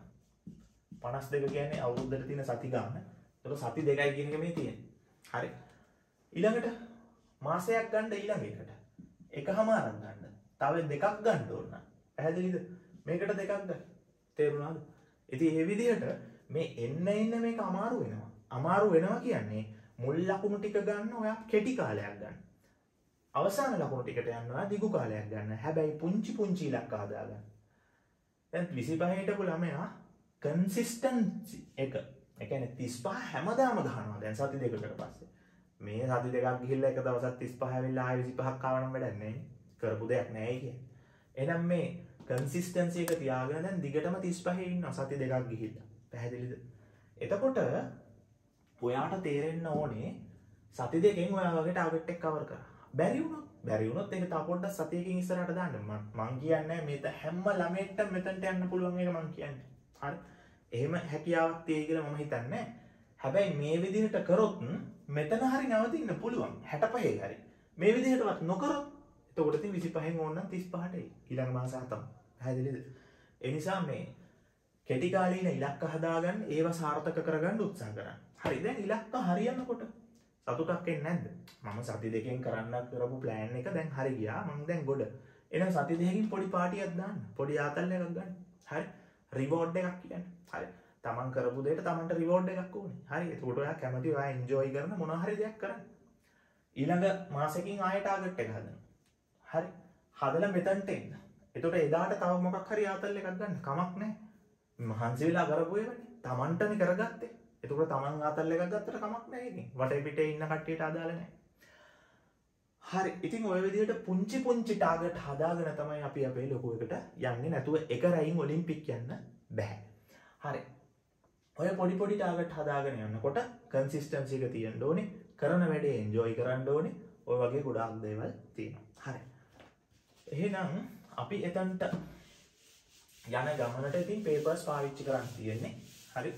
52 කියන්නේ අවුරුද්දට තියෙන සති ගන්න. ඒක සති දෙකයි කියන එක මේ තියෙන්නේ. හරි. ඊළඟට මාසයක් ගන්න ඊළඟ එකට. එකමාරක් ගන්න. තව දෙකක් ගන්න ඕන. පැහැදිලිද? මේකට දෙකක් ගන්න. තේරුණාද? ඉතින් මේ විදිහට මේ එන්න මේක අමාරු වෙනවා. අමාරු වෙනවා කියන්නේ මුල් ලකුණු ටික ගන්න ඔයා කෙටි කාලයක් ගන්න. අවසාන ලකුණු ටිකට යනවා දිගු කාලයක් ගන්න. හැබැයි පුංචි ඉලක්ක හදාගන්න. දැන් 25 හිටපු ළමයා කන්සිස්ටන්සි එක. ඒ කියන්නේ 35 හැමදාම ගහනවා. දැන් සති දෙකකට පස්සේ. මේ සති දෙකක් ගිහිල්ලා එක දවසක් 35 ඇවිල්ලා ආයෙ 25ක් ආවනම් වැඩක් නැහැ. කරපු දෙයක් නැහැ කියන්නේ. එහෙනම් මේ කන්සිස්ටන්සි එක තියාගෙන දැන් දිගටම 35 ඉන්නවා සති දෙකක් ගිහිල්ලා. පැහැදිලිද? එතකොට ඔයාට තේරෙන්න ඕනේ සති දෙකෙන් ඔයා වගේ ටාගට් එක කවර් කරා. බැරි වුණොත් ඒක තව පොඩ්ඩක් සතියකින් ඉස්සරහට දාන්න. මං කියන්නේ මේත හැම ළමයෙක්ටම මෙතනට යන්න පුළුවන් එක මං කියන්නේ. හරි. එහෙම හැකියාවක් තියෙයි කියලා මම හිතන්නේ. හැබැයි මේ විදිහට කරොත් මෙතන හරි නවතින්න පුළුවන්. 65 හරි. මේ විදිහටවත් නොකරොත් එතකොට ඉතින් 25න් ඕන නම් 35ට එයි. ඊළඟ මාස 7ම. පැහැදිලිද? ඒ නිසා මේ කෙටි කාලීන ඉලක්ක හදාගන්න ඒවා සාර්ථක කරගන්න උත්සාහ කරන්න. හරි. දැන් ඉලක්ක හරියනකොට සතුටක් එන්නේ නැද්ද? මම සති දෙකෙන් කරන්න කරපු ප්ලෑන් එක දැන් හරි ගියා. මම දැන් ගොඩ. එහෙනම් සති දෙකකින් පොඩි පාටියක් දාන්න. පොඩි ආතල් එකක් ගන්න. හරි. රිවෝඩ් එකක් කියන්නේ. හරි. තමන් කරපු දෙයට තමන්ට රිවෝඩ් එකක් ඕනේ. හරි. ඒකට ඔයා කැමති ඔයා එන්ජොයි කරන මොනවා හරි දෙයක් කරන්න. ඊළඟ මාසෙකින් ආයෙ ටාගට් එක හදන්න. හරි. හදලා මෙතනට එන්න. එතකොට එදාට තව මොකක් හරි ආතල් එකක් ගන්න. කමක් නැහැ. මහන්සි වෙලා කරපු ඒවනේ. තමන්ටනේ කරගත්තේ. එතකොට තමන් ආතල් එකක් ගත්තට කමක් නැහැ ඒකෙන්. වටේ පිටේ ඉන්න කට්ටියට අදාළ නැහැ. හරි. ඉතින් ඔය විදිහට පුංචි ටාගට් හදාගෙන තමයි අපි අපේ ලොකු එකට යන්නේ. නැතුව එක රැයින් ඔලිම්පික් යන්න බෑ. හරි. ඔය පොඩි ටාගට් හදාගෙන යනකොට කන්සිස්ටන්සි එක තියෙන්න ඕනේ. කරන වැඩේ එන්ජොයි කරන්න ඕනේ. ඔය වගේ ගොඩාක් දේවල් තියෙනවා. හරි. එහෙනම් අපි එතනට යන ගමනට ඉතින් පේපර්ස් පාවිච්චි කරන්න තියෙන්නේ. හරි.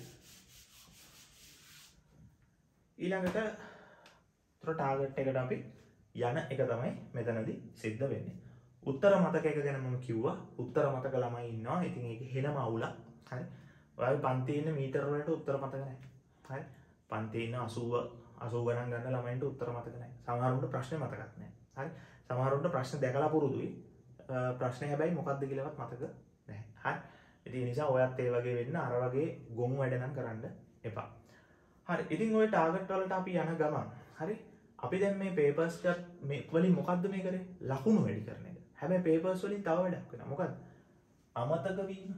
ඊළඟට ටාගට් එකට අපි යන එක තමයි මෙතනදී සිද්ධ වෙන්නේ. උත්තර මතකයක ගැන මම කිව්වා. උත්තර මතක ළමයි ඉන්නවා. ඉතින් ඒක හෙනම අවුලක්. හරි. ඔයාගේ පන්තියේ ඉන්න මීටර වලට උත්තර මතක නැහැ. හරි. පන්තියේ ඉන්න 80 ගණන් ගන්න ළමයින්ට උත්තර මතක නැහැ. සමහරුන්ට ප්‍රශ්නේ මතකත් නැහැ. හරි. සමහරුන්ට ප්‍රශ්න දැකලා පුරුදුයි. ප්‍රශ්නේ හැබැයි මොකක්ද කියලාවත් මතක නැහැ. හරි. ඉතින් ඒ නිසා ඔයත් ඒ වගේ වෙන්න අර වගේ ගොන් වැඩ නම් කරන්න එපා. හරි. ඉතින් ওই ටාගට් වලට අපි යන ගමන් හරි. අපි දැන් මේ පේපර්ස් මේ වලින් මොකද්ද මේ කරේ? ලකුණු වැඩි කරන එක. හැබැයි පේපර්ස් වලින් තව වැඩක් වෙනවා. මොකද්ද? අමතක වීම.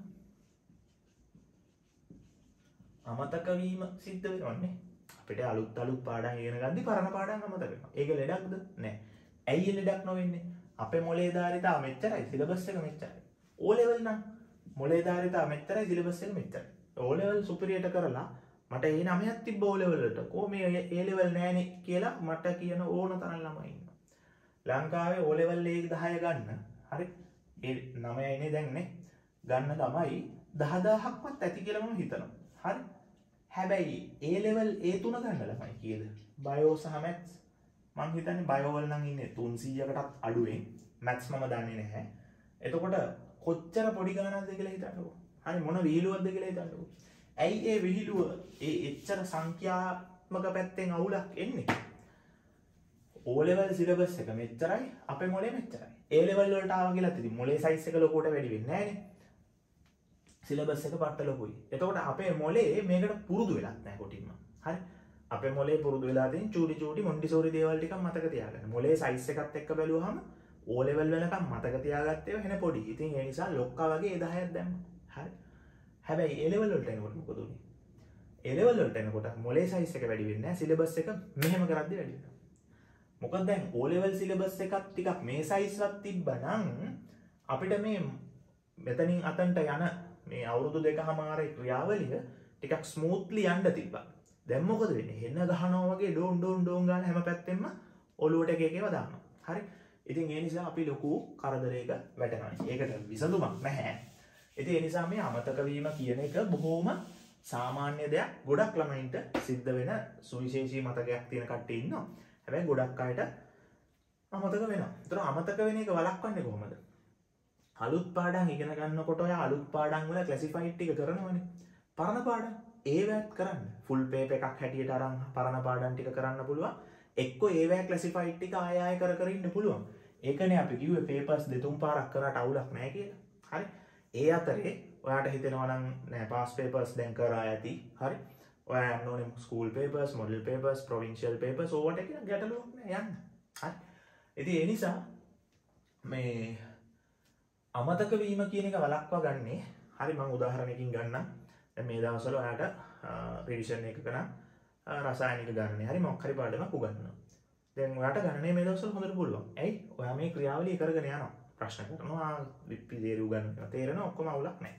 අමතක වීම සිද්ධ වෙනවන්නේ. අපිට අලුත් පාඩම් ඉගෙන ගද්දි පරණ පාඩම් අමතක වෙනවා. ඒක ලෙඩක්ද? නෑ. ඇයි ලෙඩක් නොවෙන්නේ? අපේ මොලේ ධාරිතාව මෙච්චරයි, සිලබස් එක මෙච්චරයි. O level නම් මොලේ ධාරිතාව මෙච්චරයි, සිලබස් එක මෙච්චරයි. O level සුපිරියට කරලා මට ඒ 9ක් තිබ්බ O level වලට. කො මේ A level නෑනේ කියලා මට කියන ඕන තරම් ළමයි ඉන්නවා. ලංකාවේ O level 10 ගන්න. හරි. ඒ 9යිනේ දැන් නේ. ගන්න ළමයි 10000ක්වත් ඇති කියලා මම හිතනවා. හරි. හැබැයි A level A3 ගන්න ළමයි කීයද? බයෝ සහ මැත්ස්. මං හිතන්නේ බයෝ වල නම් ඉන්නේ 300කටත් අඩුවෙන්. මැත්ස් මම දන්නේ නැහැ. එතකොට කොච්චර පොඩි ගණනක්ද කියලා හිතන්නකෝ. හරි මොන විහිළුවක්ද කියලා හිතන්නකෝ. ඇයි ඒ විහිළුව ඒ එච්චර සංඛ්‍යාත්මක පැත්තෙන් අවුලක් එන්නේ? O level syllabus එක මෙච්චරයි අපේ මොලේ මෙච්චරයි. A level වලට ආවා කියලා ඉතින් මොලේ size එක ලොකුවට වැඩි වෙන්නේ නැහනේ. syllabus එක පට්ට ලොකුයි. එතකොට අපේ මොලේ මේකට පුරුදු වෙලක් නැහැ කොටින්ම. හරි. අපේ මොලේ පුරුදු වෙලා තියෙන චූටි මොන්ටිසෝරි දේවල් ටිකක් මතක තියාගන්න. මොලේ size එකත් එක්ක බැලුවාම O level වෙනකම් මතක තියාගත්තේ වෙන පොඩි. ඉතින් ඒ නිසා ලොක්කා වගේ 10ක් දැම්මා. හරි. හැබැයි A level වලට එනකොට මොකද උනේ? A level වලට එනකොට මොලේ size එක වැඩි වෙන්නේ නැහැ. syllabus එක මෙහෙම කරද්දි වැඩි වෙනවා. මොකද දැන් O level syllabus එකක් ටිකක් මේ size එකක් තිබ්බනම් අපිට මේ මෙතනින් අතන්ට යන මේ අවුරුදු දෙකමාරේ ක්‍රියාවලිය ටිකක් ස්මූත්ලි යන්න තිබ්බා. දැන් මොකද වෙන්නේ? හෙන්න ගහනවා වගේ ඩෝන් ගාලා හැම පැත්තෙම ඔලුවට එක එකව දානවා. හරි. ඉතින් ඒ නිසා අපි ලොකු කරදරයක වැටෙනවා. ඒකට විසඳුමක් නැහැ. ඉතින් ඒ නිසා මේ අමතක වීම කියන එක බොහොම සාමාන්‍ය දෙයක්. ගොඩක් ළමයින්ට සිද්ධ වෙන සුවිශේෂී මතකයක් තියෙන කට්ටිය ඉන්නවා. හැබැයි ගොඩක් අයට අමතක වෙනවා. ඒතර අමතක වෙන එක වළක්වන්නේ කොහොමද? අලුත් පාඩම් ඉගෙන ගන්නකොට ඔය අලුත් පාඩම් වල ක්ලාසිෆයිඩ් ටික කරනවනේ. පරණ පාඩම් ඒවත් කරන්න. ෆුල් පේපර් එකක් හැටියට අරන් පරණ පාඩම් ටික කරන්න පුළුවන්. එක්කෝ ඒවැ ක්ලාසිෆයිඩ් ටික ආය ආය කර ඉන්න පුළුවන්. ඒකනේ අපි කිව්වේ පේපර්ස් දෙතුන් පාරක් කරාට අවුලක් නැහැ කියලා. හරි. ඒ අතරේ ඔයාට හිතෙනවා නම් නෑ පාස් පේපර්ස් දැන් කරා ඇති. හරි. ඔයා යන්න ඕනේ school papers, model papers, provincial papers ඕවට කියන ගැටලුවක් නෑ යන්න. හරි. ඉතින් ඒ නිසා මේ අමතක වීම කියන එක වළක්වා ගන්නේ හරි මම උදාහරණයකින් ගන්නම්. දැන් මේ දවස්වල ඔයාට රිවිෂන් එකක නම් රසායනික ගණනේ හරි මොකක් හරි පාඩමක් උගන්වනවා. දැන් ඔයාට ගණනේ මේ දවස්වල හොඳට පුළුවන්. ඇයි? ඔයා මේ ක්‍රියාවලිය කරගෙන යනවා. ප්‍රශ්න කරනවා, පිළිදේරු උගන්වනවා. තේරෙනවා ඔක්කොම අවුලක් නැහැ.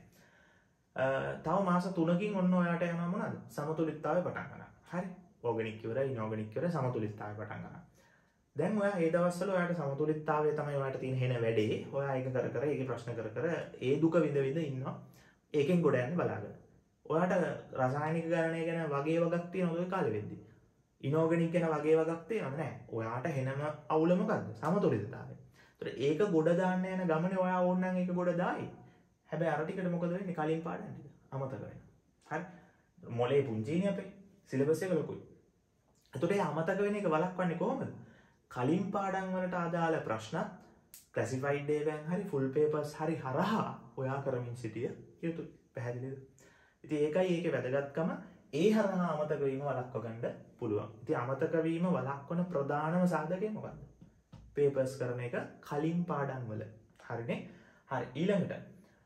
තව මාස 3කින් ඔන්න ඔයාට යනවා මොනවාද? සමතුලිතතාවය පටන් ගන්නවා. හරි. ඕගනික් ඉවරයි, ඉනෝගනික් ඉවරයි, සමතුලිතතාවය පටන් ගන්නවා. දැන් ඔයා මේ දවස්වල ඔයාට සමතුලිතතාවය තමයි ඔයාට තියෙන හෙන වැඩේ. ඔයා ඒක කර කර ඒකේ ප්‍රශ්න කර කර ඒ දුක විඳ විඳ ඉන්නවා. ඒකෙන් ගොඩ යන්න බලාගෙන. ඔයාට රසායනික ගණනය ගැන වගේ වගක් තියෙනවද ඔය කාලෙ වෙද්දි? ඉනෝගනික් ගැන වගේ වගක් තියෙනවද? නැහැ. ඔයාට හෙනම අවුල මොකද්ද? සමතුලිතතාවය. ඒතර ඒක ගොඩ දාන්න යන ගමනේ ඔයා ඕනනම් ඒක ගොඩ දායි. හැබැයි අර ටිකට මොකද වෙන්නේ? කලින් පාඩම් ටික අමතක වෙනවා. හරි. මොලේ පුංචිනේ අපේ. සිලබස් එක ලොකුයි. ඒතකොට ඒ අමතක වෙන එක වළක්වන්නේ කොහොමද? කලින් පාඩම් වලට අදාළ ප්‍රශ්නත් ක්ලාසිෆයිඩ් ඒවාන් හරි ෆුල් පේපර්ස් හරි හරහා ඔයා කරමින් සිටිය යුතුයි. පැහැදිලිද? ඉතින් ඒකයි ඒකේ වැදගත්කම. ඒ හරහා අමතක වීම වළක්ව ගන්න පුළුවන්. ඉතින් අමතක වීම වළක්වන ප්‍රධානම සාධකය මොකක්ද? පේපර්ස් කරන එක කලින් පාඩම් වල. හරිනේ? හරි ඊළඟට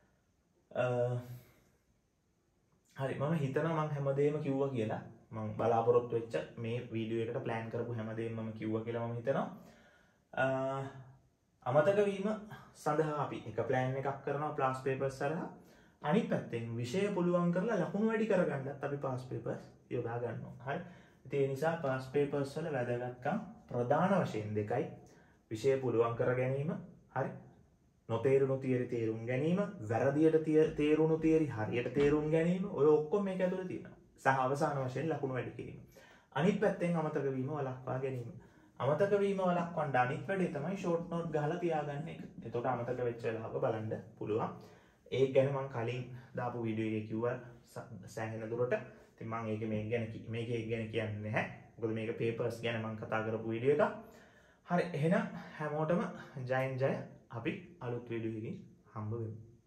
හරි මම හිතනවා මම හැමදේම කිව්වා කියලා. මම බලාපොරොත්තු වෙච්ච මේ වීඩියෝ එකට ප්ලෑන් කරපු හැමදේම මම කිව්වා කියලා මම හිතනවා. අමතක වීම සඳහා අපි එක ප්ලෑන් එකක් කරනවා ක්ලාස් පේපර්ස් හරහා. අනිත් පැත්තෙන් විෂය පුළුවන් කරලා ලකුණු වැඩි කරගන්නත් අපි පාස් පේපර්ස් යොදා ගන්නවා. හරි. ඉතින් ඒ නිසා පාස් පේපර්ස් වල වැදගත්කම් ප්‍රධාන වශයෙන් දෙකයි. විෂය පුළුවන් කර ගැනීම, හරි. නොතේරුණු තියරි තේරුම් ගැනීම, වැරදියට තේරුණු තියරි හරියට තේරුම් ගැනීම, ඔය ඔක්කොම මේක ඇතුළේ තියෙනවා. සහ අවසාන වශයෙන් ලකුණු වැඩි කිරීම. අනිත් පැත්තෙන් අමතක වීම වළක්වා ගැනීම. අමතක වීම වළක්වන්න අනිත් වැඩේ තමයි ෂෝට් නෝට් ගහලා තියාගන්න එක. එතකොට අමතක වෙච්ච වෙලාවක බලන්න පුළුවන්. ඒක ගැන මම කලින් දාපු වීඩියෝ එකේ කිව්වා සෑහෙන දුරට. ඉතින් මම මේක ගැන කියන්නේ නැහැ. මොකද මේක පේපර්ස් ගැන මම කතා කරපු වීඩියෝ එකක්. හරි එහෙනම් හැමෝටම ජයෙන් ජය. අපි අලුත් වීඩියෝ එකකින් හම්බ වෙමු.